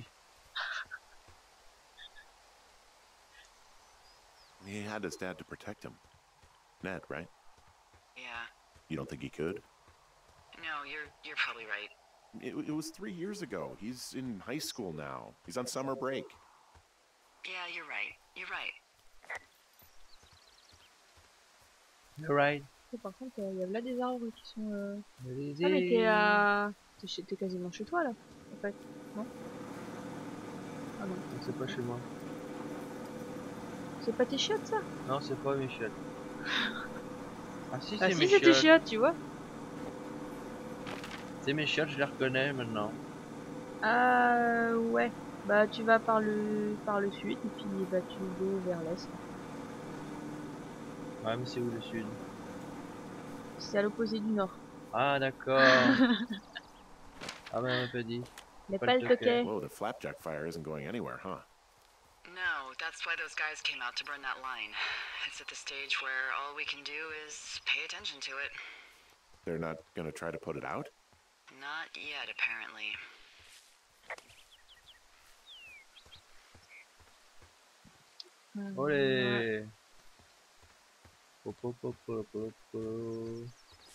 S3: He had his dad to protect him. Ned, right?
S4: Yeah.
S3: You don't think he could?
S4: No, you're you're probably right.
S3: It, it was three years ago. He's in high school now. He's on summer break.
S4: Yeah, you're right. You're right.
S1: You're right.
S2: par contre, il y a là des arbres qui sont. Euh...
S1: Allez-y.
S2: Ah, mais t'es à. T'es chez... t'es quasiment chez toi là, en fait. Non? Ah non.
S1: C'est pas chez moi.
S2: C'est pas tes chiottes ça?
S1: Non, c'est pas mes chiottes. Ah si,
S2: Ah
S1: c'est
S2: si,
S1: mes
S2: c'est tes
S1: chiottes.
S2: chiottes, tu vois?
S1: C'est mes chiottes, je les reconnais maintenant.
S2: Ah ouais. Bah tu vas par le par le sud et puis bah tu vas vers l'est.
S1: Ouais, mais c'est où le sud?
S2: C'est à l'opposé du nord.
S1: Ah d'accord. Ah bah on m'a pas dit.
S2: Mais
S1: Pas
S2: pas
S1: le
S2: le
S1: toquet.
S2: toquet.
S3: Whoa, the flapjack fire isn't going anywhere, huh?
S4: No, that's why those guys came out to burn that line. It's at the stage where all we can do is pay attention to it.
S3: They're not gonna try to put it out?
S4: Not yet, apparently.
S1: Olé. Pop, pop, pop, pop, pop, pop.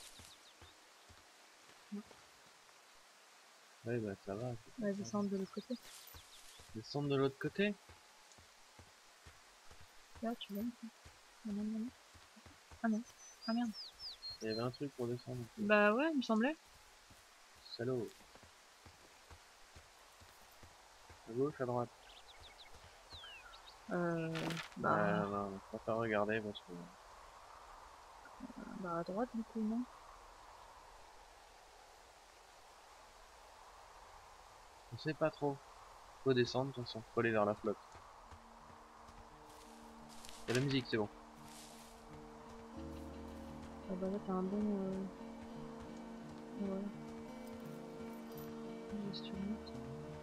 S1: Ouais bah ça va.
S2: On va descendre de l'autre côté.
S1: Descendre de l'autre côté.
S2: Là tu vois. Non, non, non. Ah non. Ah merde.
S1: Il y avait un truc pour descendre.
S2: Bah ouais, il me semblait.
S1: Salaud. À gauche, à droite.
S2: Euh.
S1: Bah
S2: Bah.
S1: non, je préfère regarder parce que.
S2: Bah à droite du coup, non.
S1: On sait pas trop. Faut descendre, de toute façon. Faut aller vers la flotte. Il y a la musique, c'est bon.
S2: Ah bah là t'as un bon. Euh... Voilà. Si tu montes.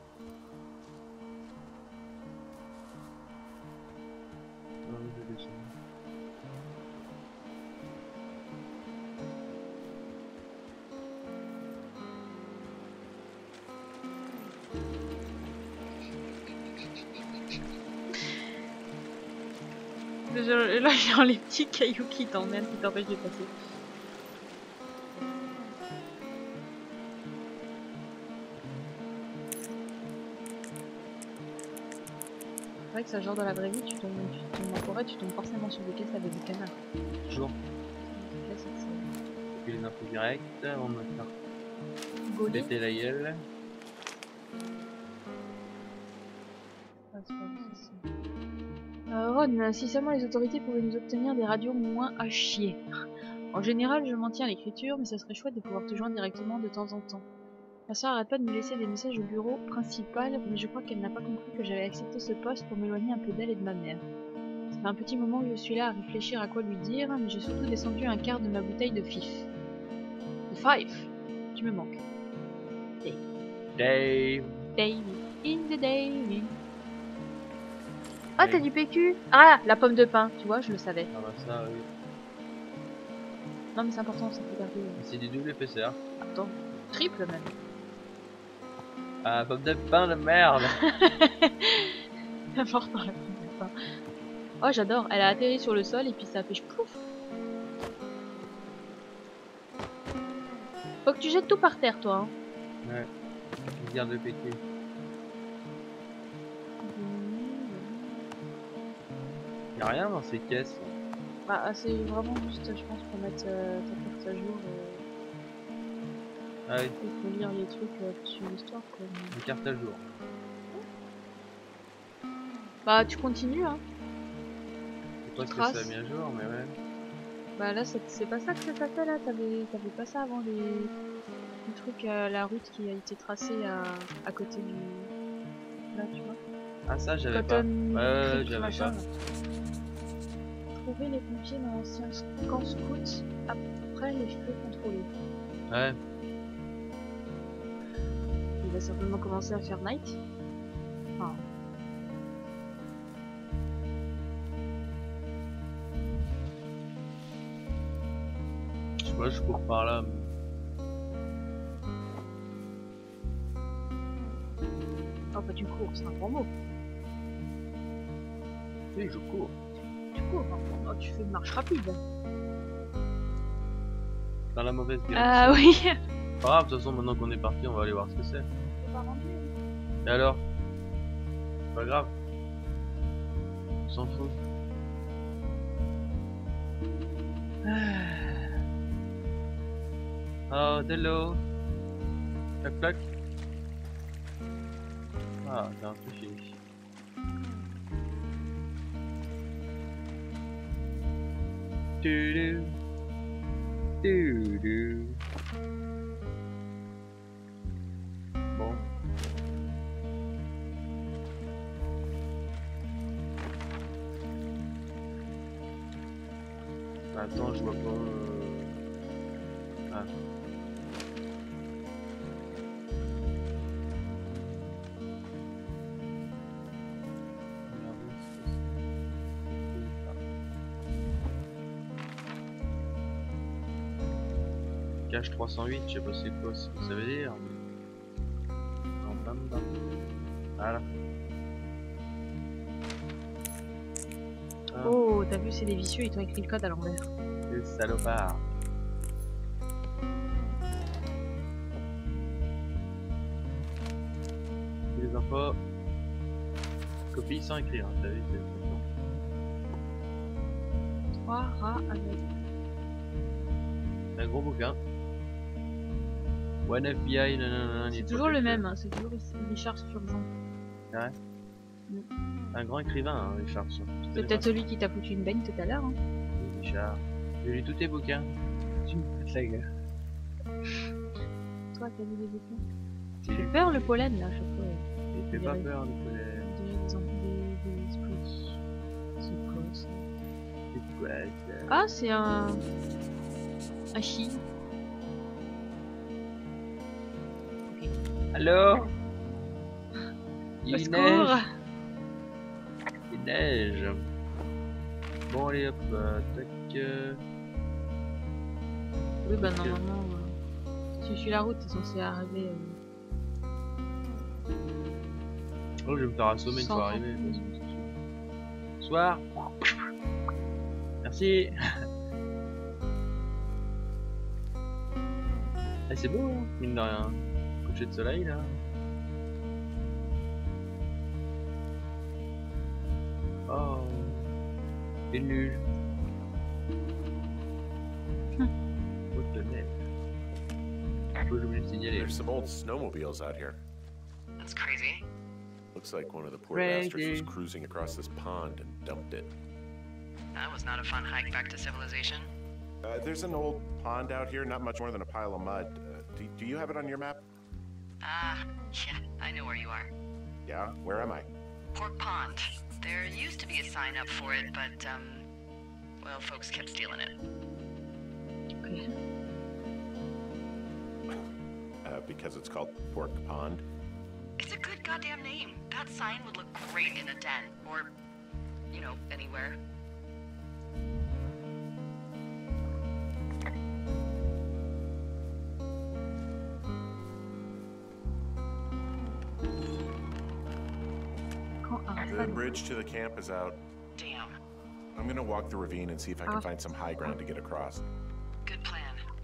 S1: Non, mais je vais descendre.
S2: Là, genre les petits cailloux qui t'emmènent, qui t'empêchent de passer. C'est vrai que ça, genre dans la vraie vie, tu tombes, tu tombes en forêt, tu tombes forcément sur des caisses avec des canards.
S1: Toujours.
S2: Classique, c'est.
S1: Et puis les infos directes, on va faire
S2: Gaulier.
S1: péter la gueule.
S2: Ah, c'est pas possible. Euh, Ron, si seulement les autorités pouvaient nous obtenir des radios moins à chier. En général, je m'en tiens à l'écriture, mais ça serait chouette de pouvoir te joindre directement de temps en temps. Ma soeur arrête pas de me laisser des messages au bureau principal, mais je crois qu'elle n'a pas compris que j'avais accepté ce poste pour m'éloigner un peu d'elle et de ma mère. Ça fait un petit moment que je suis là à réfléchir à quoi lui dire, mais j'ai surtout descendu un quart de ma bouteille de fif. De five. Tu me manques. Dave.
S1: Dave.
S2: Dave. In the Dave. Ah, t'as du P Q. Ah, la pomme de pain, tu vois, je le savais.
S1: Ah bah ça, oui.
S2: Non mais c'est important, ça peut garder.
S1: C'est du double épaisseur.
S2: Attends, triple même.
S1: Ah, pomme de pain de merde.
S2: C'est important la pomme de pain. Oh, j'adore. Elle a atterri sur le sol et puis ça a fait plouf. Faut que tu jettes tout par terre, toi. Hein.
S1: Ouais. Je garde le P Q. Y'a rien dans ces caisses.
S2: Bah, c'est vraiment juste, je pense, pour mettre euh, ta carte à jour. Euh...
S1: Ah oui,
S2: Il faut lire les trucs euh, sur l'histoire quoi. mais-
S1: les cartes à jour.
S2: Bah tu continues hein.
S1: Je sais pas
S2: Tu
S1: ce que ça a
S2: traces.
S1: mis à jour, mais ouais.
S2: Bah là c'est c'est pas ça que ça t'a fait là. T'avais t'avais pas ça avant les, les trucs euh, la route qui a été tracée à, à côté du là tu vois.
S1: Ah ça j'avais pas.
S2: Cotton
S1: Ouais, ouais,
S2: Creek,
S1: j'avais
S2: machin,
S1: pas.
S2: là. Trouver les pompiers dans l'ancien camp scout après les feux contrôlés.
S1: Ouais.
S2: Il va certainement commencer à faire night. Enfin,
S1: Je sais pas, je cours par là. mais-
S2: enfin tu cours, c'est un grand mot.
S1: Oui, je cours.
S2: Tu cours, hein. Oh, tu fais une marche rapide.
S1: Dans la mauvaise direction.
S2: Ah oui.
S1: Pas grave, de toute façon, maintenant qu'on est parti, on va aller voir ce que c'est.
S2: C'est pas rendu.
S1: Et alors? Pas grave. On s'en fout. Oh, hello. Plac plac. Ah, t'as un truc fini. Du du du. Bon. Bah, attends, je vois pas. euh, Ah. Cache trois cent huit, je sais pas c'est quoi ce que ça veut dire. mais- En bas, bas. Voilà. Ah,
S2: Oh, t'as vu, c'est des vicieux, ils t'ont écrit le code à l'envers.
S1: le salopard. Les infos. Copie sans écrire, hein, t'as vu, c'est c'est
S2: Trois rats avec.
S1: un gros bouquin. One F B I, nanana,
S2: C'est
S1: need
S2: toujours le
S1: protection.
S2: même, hein, c'est toujours Richard Sturgeon.
S1: Un grand écrivain, hein, Richard. Je
S2: C'est
S1: connais
S2: peut-être
S1: pas.
S2: celui qui t'a foutu une baigne tout à l'heure. Hein.
S1: Richard. J'ai lu tous tes bouquins. Tu me fous de la gueule.
S2: Toi, t'as lu des bouquins.
S1: J'ai
S2: J'ai
S1: lu.
S2: peur le pollen là, à chaque fois.
S1: Il fait pas
S2: dirait-
S1: peur, le pollen.
S2: On dirait des, em- des, des esprits. C'est quoi ça?
S1: C'est quoi ça?
S2: Ah, c'est un. Un chi.
S1: Allô? Il
S2: Au secours.
S1: neige. Il neige. Bon, allez hop, euh, tac. euh,
S2: Oui, bah
S1: Ok.
S2: normalement, euh, si je suis la route, t'es censé arriver. Euh,
S1: Oh, je vais me faire assommer une
S2: sans
S1: fois arrivé.
S2: rampage.
S1: Soir. Merci. Ah, c'est beau, hein, mine de rien. Coucher de soleil là. Oh. Et nul. Oh, de neige. Faut que j'oublie de signaler.
S3: There's some old snowmobiles out here.
S4: That's crazy.
S3: Looks like one of the poor
S1: Crazy.
S3: bastards was cruising across this pond and dumped it.
S4: That was not a fun hike back to civilization.
S3: Uh, there's an old pond out here, not much more than a pile of mud. Uh, do, do you have it on your map?
S4: Ah, yeah, I know where you are.
S3: Yeah? Where am I?
S4: Pork Pond. There used to be a sign up for it, but, um, well, folks kept stealing it.
S2: Ok.
S3: Uh, because it's called Pork Pond.
S4: It's a good goddamn name. That sign would look great in a den, or, you know, anywhere.
S2: Quand un
S3: The
S2: fan.
S3: bridge to the camp is out.
S4: Damn.
S3: I'm gonna walk the ravine and see if I
S2: Ah.
S3: can find some high ground to get across.
S4: Good plan.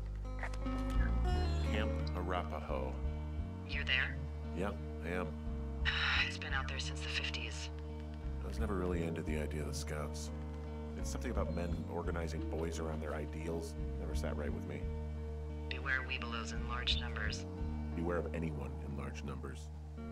S3: Camp Arapaho.
S4: You're there?
S3: Yeah, I am.
S4: It's been out there since the fifties.
S3: I was never really into the idea of the scouts. They something about men organizing boys around their ideals never sat right with me.
S4: Beware weebelows in large numbers.
S3: Beware of anyone in large numbers.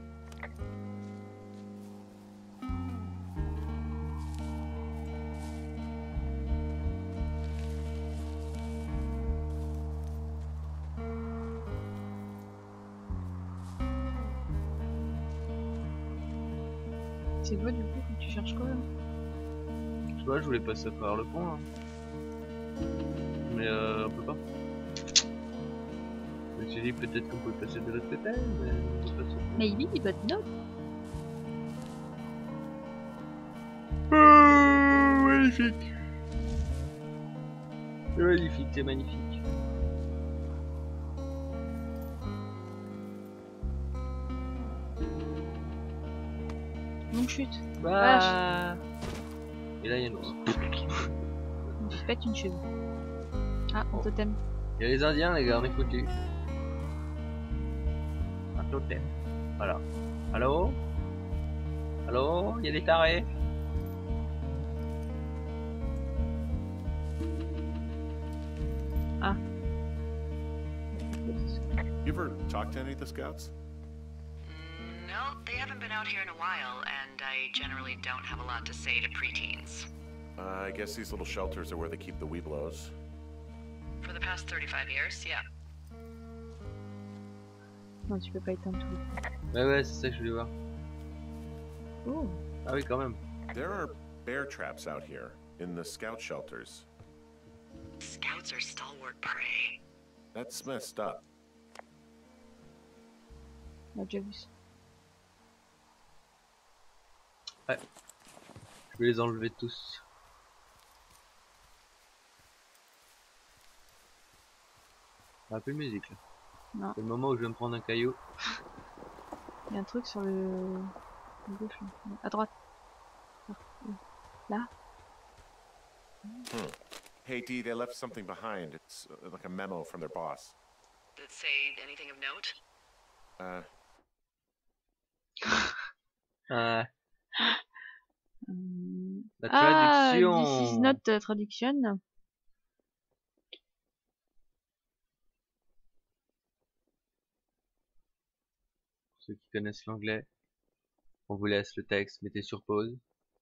S2: C'est quoi du coup quand tu cherches quoi là?
S1: Tu vois, je voulais passer à travers le pont là. Mais euh, on peut pas. Je me suis dit peut-être qu'on pouvait passer de l'autre côté, mais on peut passer.
S2: Maybe, but no.
S1: Oh, magnifique. C'est magnifique, c'est magnifique.
S2: Non chute.
S1: Ah. Et là il y a une autre.
S2: On se pète une cheville. Ah, un totem.
S1: Il y a les Indiens les gars, on est foutus. Un totem. Voilà. Allô? Allô? Il y a des tarés?
S2: Ah.
S3: You ever talked to any of the scouts?
S4: Mm, no, they haven't been out here in a while, and I generally don't have a lot to say to preteens.
S3: Uh, I guess these little shelters are where they keep the weebelows.
S4: For the past thirty-five years, yeah.
S2: Non, tu peux pas éteindre tout.
S1: Ouais ouais, c'est ça que je voulais voir.
S2: Oh.
S1: Ah oui quand même.
S3: There are bear traps out here in the scout shelters.
S4: Scouts are stalwart prey.
S3: That's messed up.
S2: On a déjà vu ça.
S1: Ouais. Je vais les enlever tous. Ah, plus de musique là.
S2: Non.
S1: C'est le moment où je vais me prendre un caillou.
S2: Il y a un truc sur le... le gauche là. À droite. Là.
S3: Hmm. Hey Dee, they left something behind. It's uh, like a memo from their boss.
S4: Did it say anything of note?
S3: Uh,
S1: Ah,
S2: Hum.
S1: la
S2: Ah,
S1: traduction.
S2: this is not uh, traduction.
S1: Pour ceux qui connaissent l'anglais, on vous laisse le texte, mettez sur pause.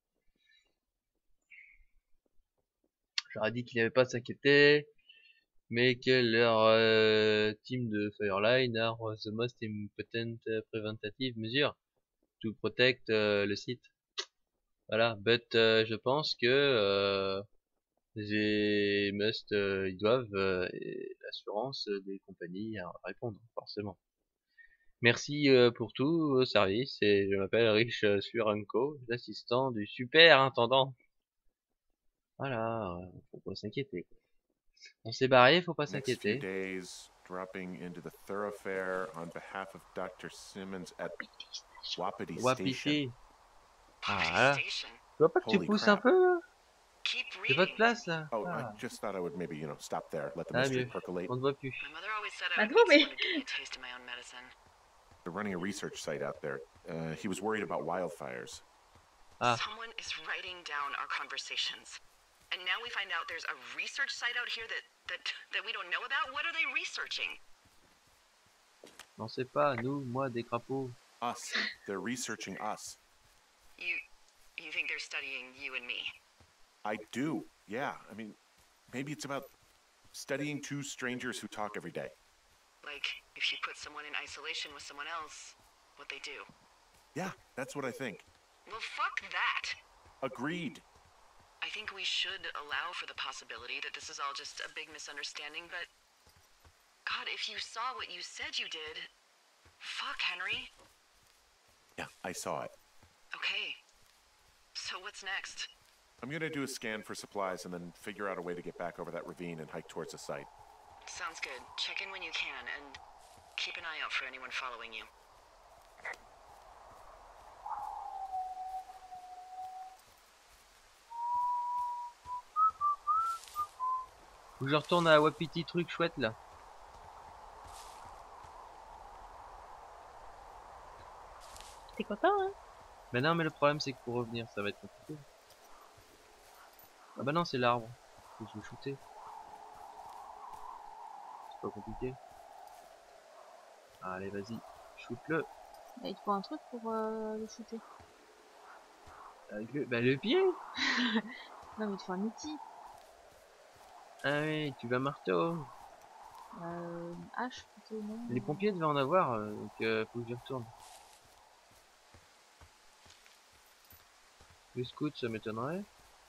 S1: J'aurais dit qu'il n'y avait pas à s'inquiéter, mais que leur euh, team de Fireline are the most important preventative measure to protect euh, le site. Voilà, but euh, je pense que euh, j'ai must, euh, ils doivent euh, et l'assurance des compagnies à répondre forcément. Merci euh, pour tout vos services et je m'appelle Rich Suranko, l'assistant du super intendant. Voilà, euh, faut pas s'inquiéter. On s'est barré, faut pas
S3: next few
S1: s'inquiéter.
S3: days, dropping into the thoroughfare on behalf of Doctor Simmons at Wapiti Station.
S1: Wapiti. Ah,
S4: Wapiti
S1: voilà.
S4: Station.
S1: Tu vois pas que tu
S3: Holy
S1: pousses
S3: crap.
S1: un peu là?
S4: Keep
S1: J'ai pas de
S4: reading.
S1: place là.
S3: Oh,
S1: Ah,
S3: I just thought I would maybe, you know, stop there, let the
S1: ah
S3: mystery
S1: mieux.
S3: percolate.
S1: On ne voit plus.
S4: My mother always said
S2: Ah
S4: I would
S2: non,
S4: meet
S2: mais-
S4: someone who gave me a taste of my own medicine.
S3: They're running a research site out there. Uh, he was worried about wildfires.
S1: Ah,
S4: Someone is writing down our conversations. And now we find out there's a research site out here that, that, that we don't know about? What are they researching?
S1: on sait pas, nous, moi, des crapauds.
S3: Us. They're researching us.
S4: You, you think they're studying you and me?
S3: I do. Yeah. I mean, maybe it's about studying two strangers who talk every day.
S4: Like, if you put someone in isolation with someone else, what they do?
S3: Yeah, that's what I think.
S4: Well, fuck that.
S3: Agreed.
S4: I think we should allow for the possibility that this is all just a big misunderstanding, but... God, if you saw what you said you did... Fuck, Henry.
S3: Yeah, I saw it.
S4: Okay. So what's next?
S3: I'm gonna do a scan for supplies and then figure out a way to get back over that ravine and hike towards the site.
S4: Sounds good. Check in when you can, and keep an eye out for anyone following you.
S1: Faut que je retourne à Wapiti truc chouette là.
S2: T'es content, hein?
S1: Mais non, mais le problème c'est que pour revenir, ça va être compliqué. Ah bah non, c'est l'arbre. Faut que je le shooter. C'est pas compliqué. Allez, vas-y, shoot-le.
S2: Bah, il te faut un truc pour euh, le shooter.
S1: Avec le... Bah le pied.
S2: Non, mais il te faut un outil.
S1: Ah oui, tu vas marteau.
S2: Euh, une hache plutôt, non?
S1: Les pompiers devaient en avoir, euh, donc euh, faut que j'y retourne. Le scout, ça m'étonnerait.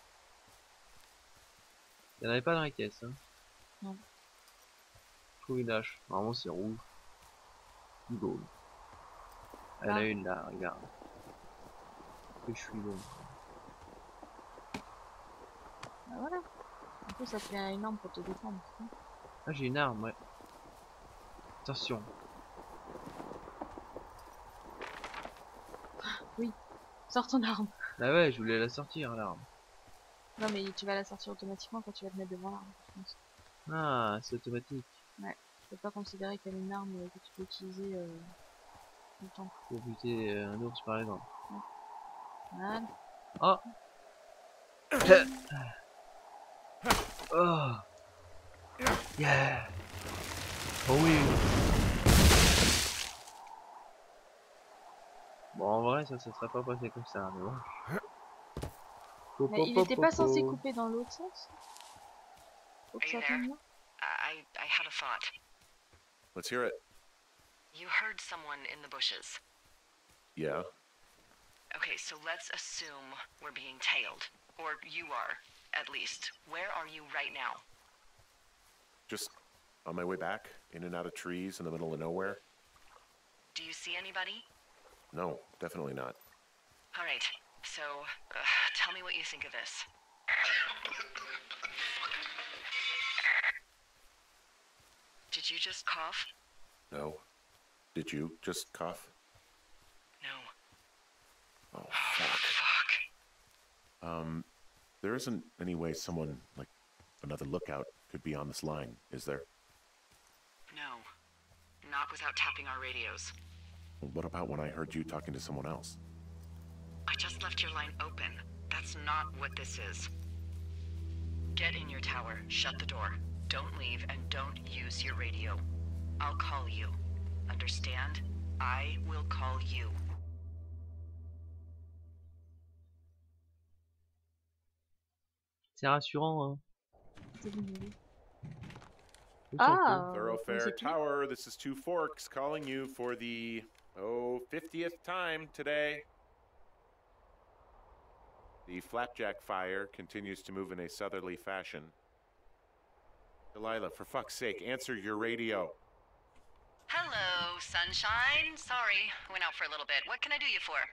S1: Il n'y en avait pas dans la caisse. Hein.
S2: Non.
S1: Je trouve une hache. Normalement, c'est rouge. Jaune. Elle
S2: Ah.
S1: a une là, regarde. Que je suis bon.
S2: Bah voilà. En plus, ça fait une arme pour te défendre. Tu sais.
S1: Ah, j'ai une arme, ouais. Attention.
S2: Oui. Sors ton arme.
S1: Ah ouais, je voulais la sortir, l'arme.
S2: Non, mais tu vas la sortir automatiquement quand tu vas te mettre devant l'arme, je pense.
S1: Ah, c'est automatique.
S2: Ouais. Tu peux pas considérer qu'elle est une arme que tu peux utiliser euh, tout le temps.
S1: Pour buter euh, un ours, par exemple.
S2: Voilà.
S1: Oh. Oh. Yeah. Oh oui. Bon, en vrai, ça, ça serait pas passé comme ça, mais bon. Po,
S2: Mais
S1: po,
S2: il
S1: po,
S2: était
S1: po,
S2: pas
S1: po.
S2: censé couper dans l'autre sens? Faut que
S4: Are
S2: ça
S4: you
S2: tombe
S4: there?
S2: là?
S4: I I had a thought.
S3: Let's hear it.
S4: You heard someone in the bushes.
S3: Yeah.
S4: Okay, so let's assume we're being tailed. Or you are, at least. Where are you right now?
S3: Just on my way back, in and out of trees in the middle of nowhere.
S4: Do you see anybody?
S3: No, definitely not.
S4: All right, so uh, tell me what you think of this. Did you just cough?
S3: No. Did you just cough?
S4: No.
S3: Oh,
S4: Oh,
S3: fuck.
S4: fuck.
S3: Um, there isn't any way someone, like, another lookout could be on this line, is there?
S4: No. Not without tapping our radios.
S3: What about when I heard you talking to someone else?
S4: I just left your line open. That's not what this is. Get in your tower, shut the door. Don't leave and don't use your radio. I'll call you. Understand? I will call you.
S1: C'est rassurant, hein.
S2: C'est vigné.
S1: Où
S2: Ah,
S1: sont-ils
S2: euh,
S3: Thoroughfare
S2: c'est qui?
S3: Tower, this is Two Forks calling you for the, oh, fiftieth time today. The flapjack fire continues to move in a southerly fashion. Delilah, for fuck's sake, answer your radio.
S4: Hello, sunshine. Sorry, went out for a little bit. What can I do you for?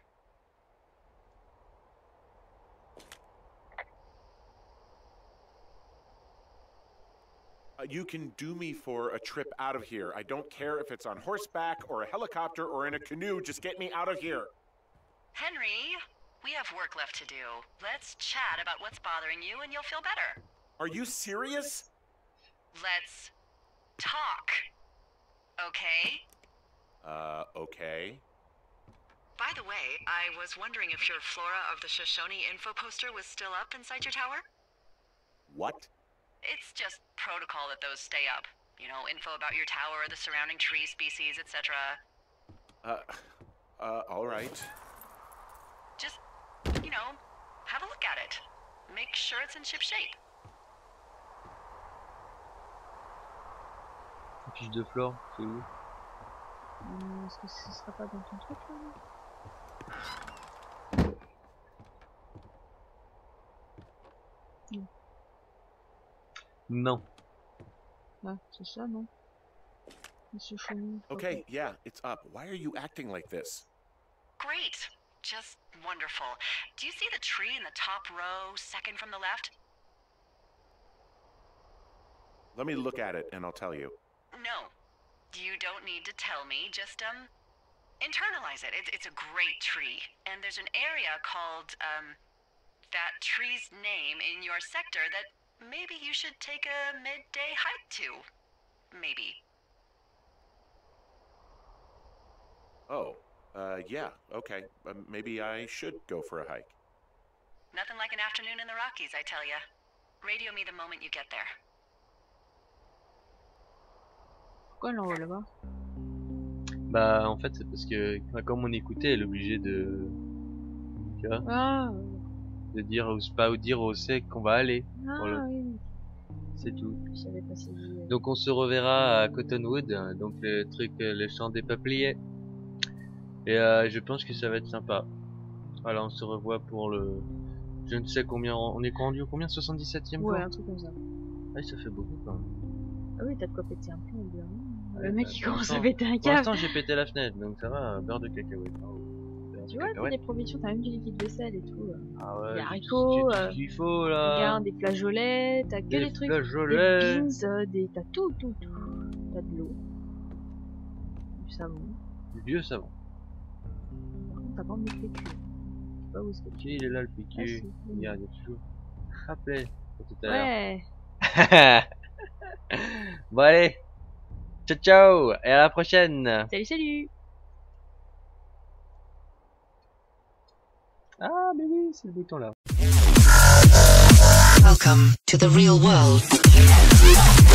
S3: Uh, you can do me for a trip out of here. I don't care if it's on horseback or a helicopter or in a canoe. Just get me out of here.
S4: Henry, we have work left to do. Let's chat about what's bothering you and you'll feel better.
S3: Are you serious?
S4: Let's talk. Okay?
S3: Uh, okay.
S4: By the way, I was wondering if your Flora of the Shoshone info poster was still up inside your tower?
S3: What?
S4: It's just protocol that those stay up. You know, info about your tower, the surrounding tree species, et cetera.
S3: Uh, uh, all right.
S4: Just, you know, have a look at it. Make sure it's in ship shape.
S1: Fiche de flore, c'est où?
S2: Hum, Est-ce que ce sera pas dans ton truc là? Non.
S1: Non.
S2: Ah, c'est ça, non? Monsieur Chenille.
S3: Okay, yeah, it's up. Why are you acting like this?
S4: Great. Just wonderful. Do you see the tree in the top row, second from the left?
S3: Let me look at it and I'll tell you.
S4: No. You don't need to tell me. Just, um, internalize it. It's, it's a great tree. And there's an area called, um, that tree's name in your sector that maybe you should take a midday hike to. Maybe.
S3: Oh, uh, yeah, okay. Uh, maybe I should go for a hike.
S4: Nothing like an afternoon in the Rockies, I tell ya. Radio me the moment you get there.
S2: Pourquoi elle l'envoie là-bas?
S1: Bah en fait c'est parce que enfin, comme on écoutait, elle est obligée de, tu vois,
S2: Ah,
S1: de dire ou pas dire où c'est qu'on va aller.
S2: ah
S1: Voilà.
S2: oui,
S1: C'est tout.
S2: je savais pas si... euh,
S1: Donc on se reverra à Cottonwood, hein, donc le truc, euh, le champ des peupliers. Et euh, je pense que ça va être sympa. Voilà, on se revoit pour le, je ne sais combien, on est rendu au combien, soixante-dix-septième
S2: Ouais,
S1: fois.
S2: un truc comme ça.
S1: Ouais, ça fait beaucoup quand même.
S2: Ah oui, t'as de quoi péter un plomb, bien.
S1: Ouais,
S2: Le mec
S1: bah,
S2: il
S1: pour
S2: commence à
S1: l'instant-
S2: péter un
S1: Pour
S2: câble.
S1: l'instant j'ai pété la fenêtre, donc ça va, beurre de cacahuète. Beurre de
S2: Tu vois, t'as
S1: cacahuète.
S2: des provisions, t'as même du liquide vaisselle et tout. là.
S1: Ah ouais,
S2: des
S1: j'ai tout-
S2: haricots,
S1: j'ai tout
S2: euh,
S1: ce qu'il faut là.
S2: Regarde, des flageolets, t'as que
S1: Des
S2: des trucs.
S1: flageolets.
S2: Des beans, euh, des... t'as tout, tout, tout. T'as de l'eau. Du savon.
S1: Du vieux savon.
S2: Par contre, t'as pas envie de les cuire. Je sais pas où est-ce que
S1: Ok, il est là le
S2: Ah,
S1: piqué.
S2: si.
S1: Regarde, il y a toujours. Rappelez, pour tout à l'heure.
S2: Ouais.
S1: Bon allez, ciao ciao, et à la prochaine.
S2: Salut, salut.
S1: Ah mais oui, c'est le bouton là.
S5: Welcome to the real world.